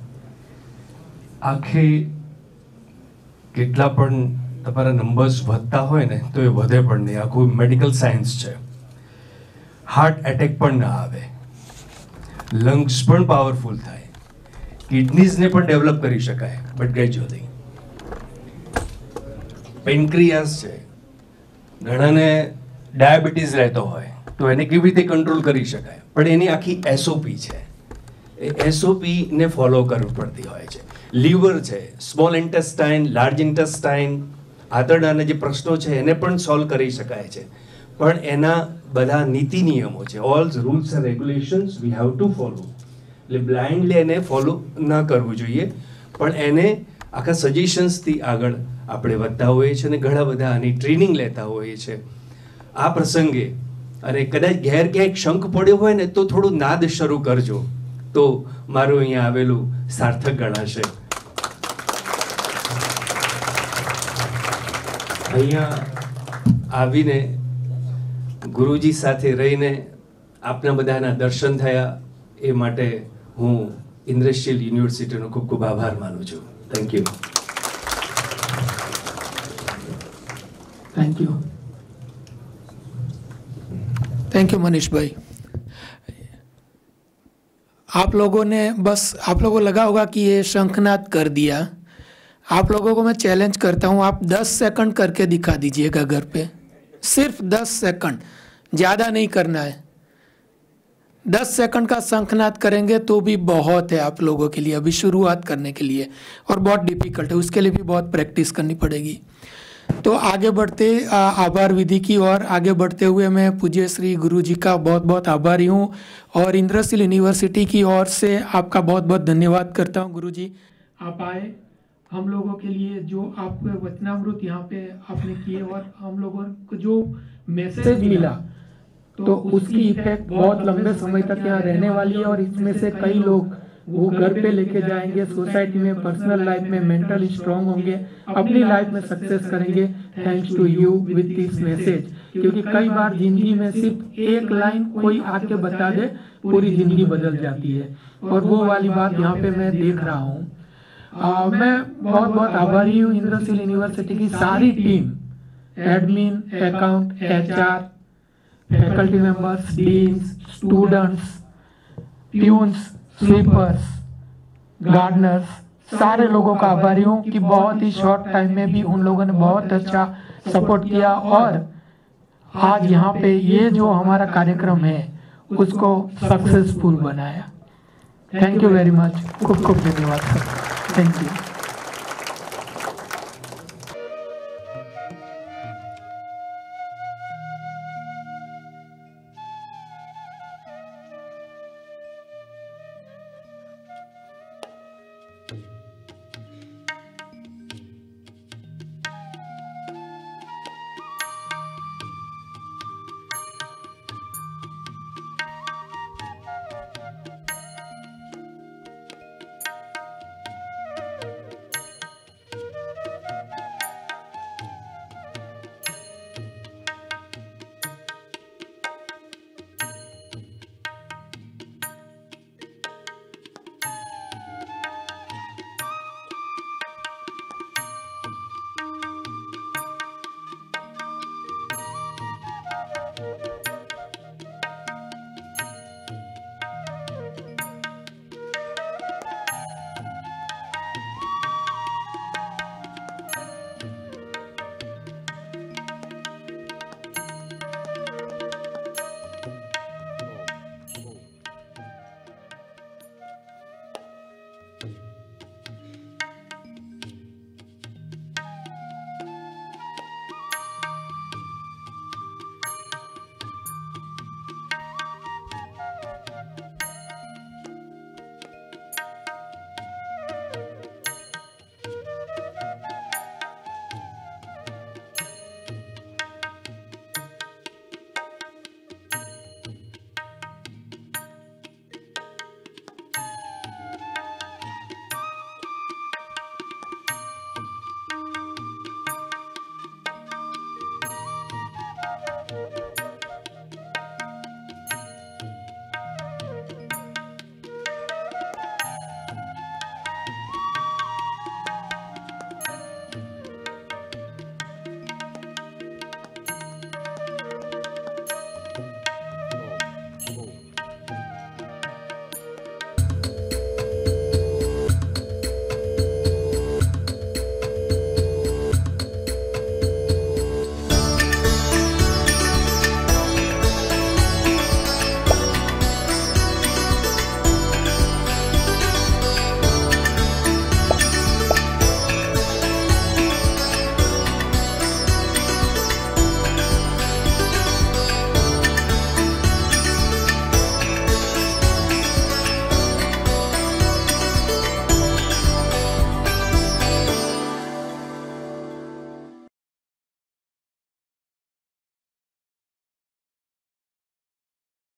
આખે કેટલા પણ તમારા નંબર્સ વધતા હોય ને તો એ વધે પણ નહીં. આખું મેડિકલ સાયન્સ છે. હાર્ટ એટેક પણ ના આવે, લંગ્સ પણ પાવરફુલ થાય, કિડનીઝને પણ ડેવલપ કરી શકાય, બટ ગ્રેજ્યુઅલી. પેન્ક્રિયાસ છે, ઘણાને ડાયાબિટીસ રહેતો હોય તો એને કેવી રીતે કંટ્રોલ કરી શકાય, પણ એની આખી એસઓપી છે. એ એસઓપીને ફોલો કરવી પડતી હોય છે. લીવર છે, સ્મોલ ઇન્ટેસ્ટાઇન, લાર્જ ઇન્ટેસ્ટાઇન, આંતરડાના જે પ્રશ્નો છે એને પણ સોલ્વ કરી શકાય છે, પણ એના બધા નીતિ નિયમો છે. All rules and regulations we have to follow. એટલે બ્લાઇન્ડલી એને ફોલો ન કરવું જોઈએ, પણ એને આખા સજેશન્સથી આગળ આપણે વધતા હોઈએ છીએ અને ઘણા બધા આની ટ્રેનિંગ લેતા હોઈએ છીએ. આ પ્રસંગે અને કદાચ ઘેર ક્યાંક શંખ પડ્યો હોય ને તો થોડું નાદ શરૂ કરજો, તો મારું અહીંયા આવેલું સાર્થક ગણાશે. અહીંયા આવીને ગુરુજી સાથે રહીને આપના બધાના દર્શન થયા, એ માટે હું ઇન્દ્રશીલ યુનિવર્સિટીનો ખૂબ ખૂબ આભાર માનું છું. Thank you. Thank you. Thank you Manish bhai. आप लोगों ने बस आप लोगों को लगा होगा कि ये शंखनाद कर दिया. आप लोगों को मैं चैलेंज करता हूँ, आप 10 सेकंड करके दिखा दीजिएगा घर पे. सिर्फ 10 सेकंड, ज़्यादा नहीं करना है. 10 सेकंड का शंखनाद करेंगे तो भी बहुत है आप लोगों के लिए अभी शुरुआत करने के लिए, और बहुत डिफिकल्ट है, उसके लिए भी बहुत प्रैक्टिस करनी पड़ेगी। तो आगे बढ़ते आभार विधि की ओर आगे बढ़ते हुए मैं पूज्य श्री गुरु जी का बहुत बहुत आभारी हूँ, और इंद्रशील यूनिवर्सिटी की ओर से आपका बहुत बहुत धन्यवाद करता हूँ। गुरु जी आप आए हम लोगों के लिए, जो आपको वचनामृत यहाँ पे आपने किए और हम लोगों को जो मैसेज मिला, तो उसकी इफेक्ट बहुत लंबे समय तक यहाँ रहने वाली है, और इसमें से कई लोग वो घर पे लेके जाएंगे, सोसाइटी में, पर्सनल लाइफ में मेंटली स्ट्रांग होंगे, अपनी लाइफ में सक्सेस करेंगे thanks to you with this message. क्योंकि कई बार जिंदगी में सिर्फ एक लाइन कोई आके बता दे पूरी जिंदगी बदल जाती है, और वो वाली बात यहाँ पे मैं देख रहा हूँ। मैं बहुत बहुत आभारी हूँ इंद्रशील यूनिवर्सिटी की सारी team, admin, account, HR, faculty members, deans, students, peons, sweepers, gardeners, सारे लोगों का आभारी हूँ कि बहुत ही शॉर्ट टाइम में भी उन लोगों ने बहुत अच्छा सपोर्ट किया, और आज यहाँ पे ये जो हमारा कार्यक्रम है उसको सक्सेसफुल बनाया। थैंक यू वेरी मच, खूब खूब धन्यवाद sir, thank you. Thank you.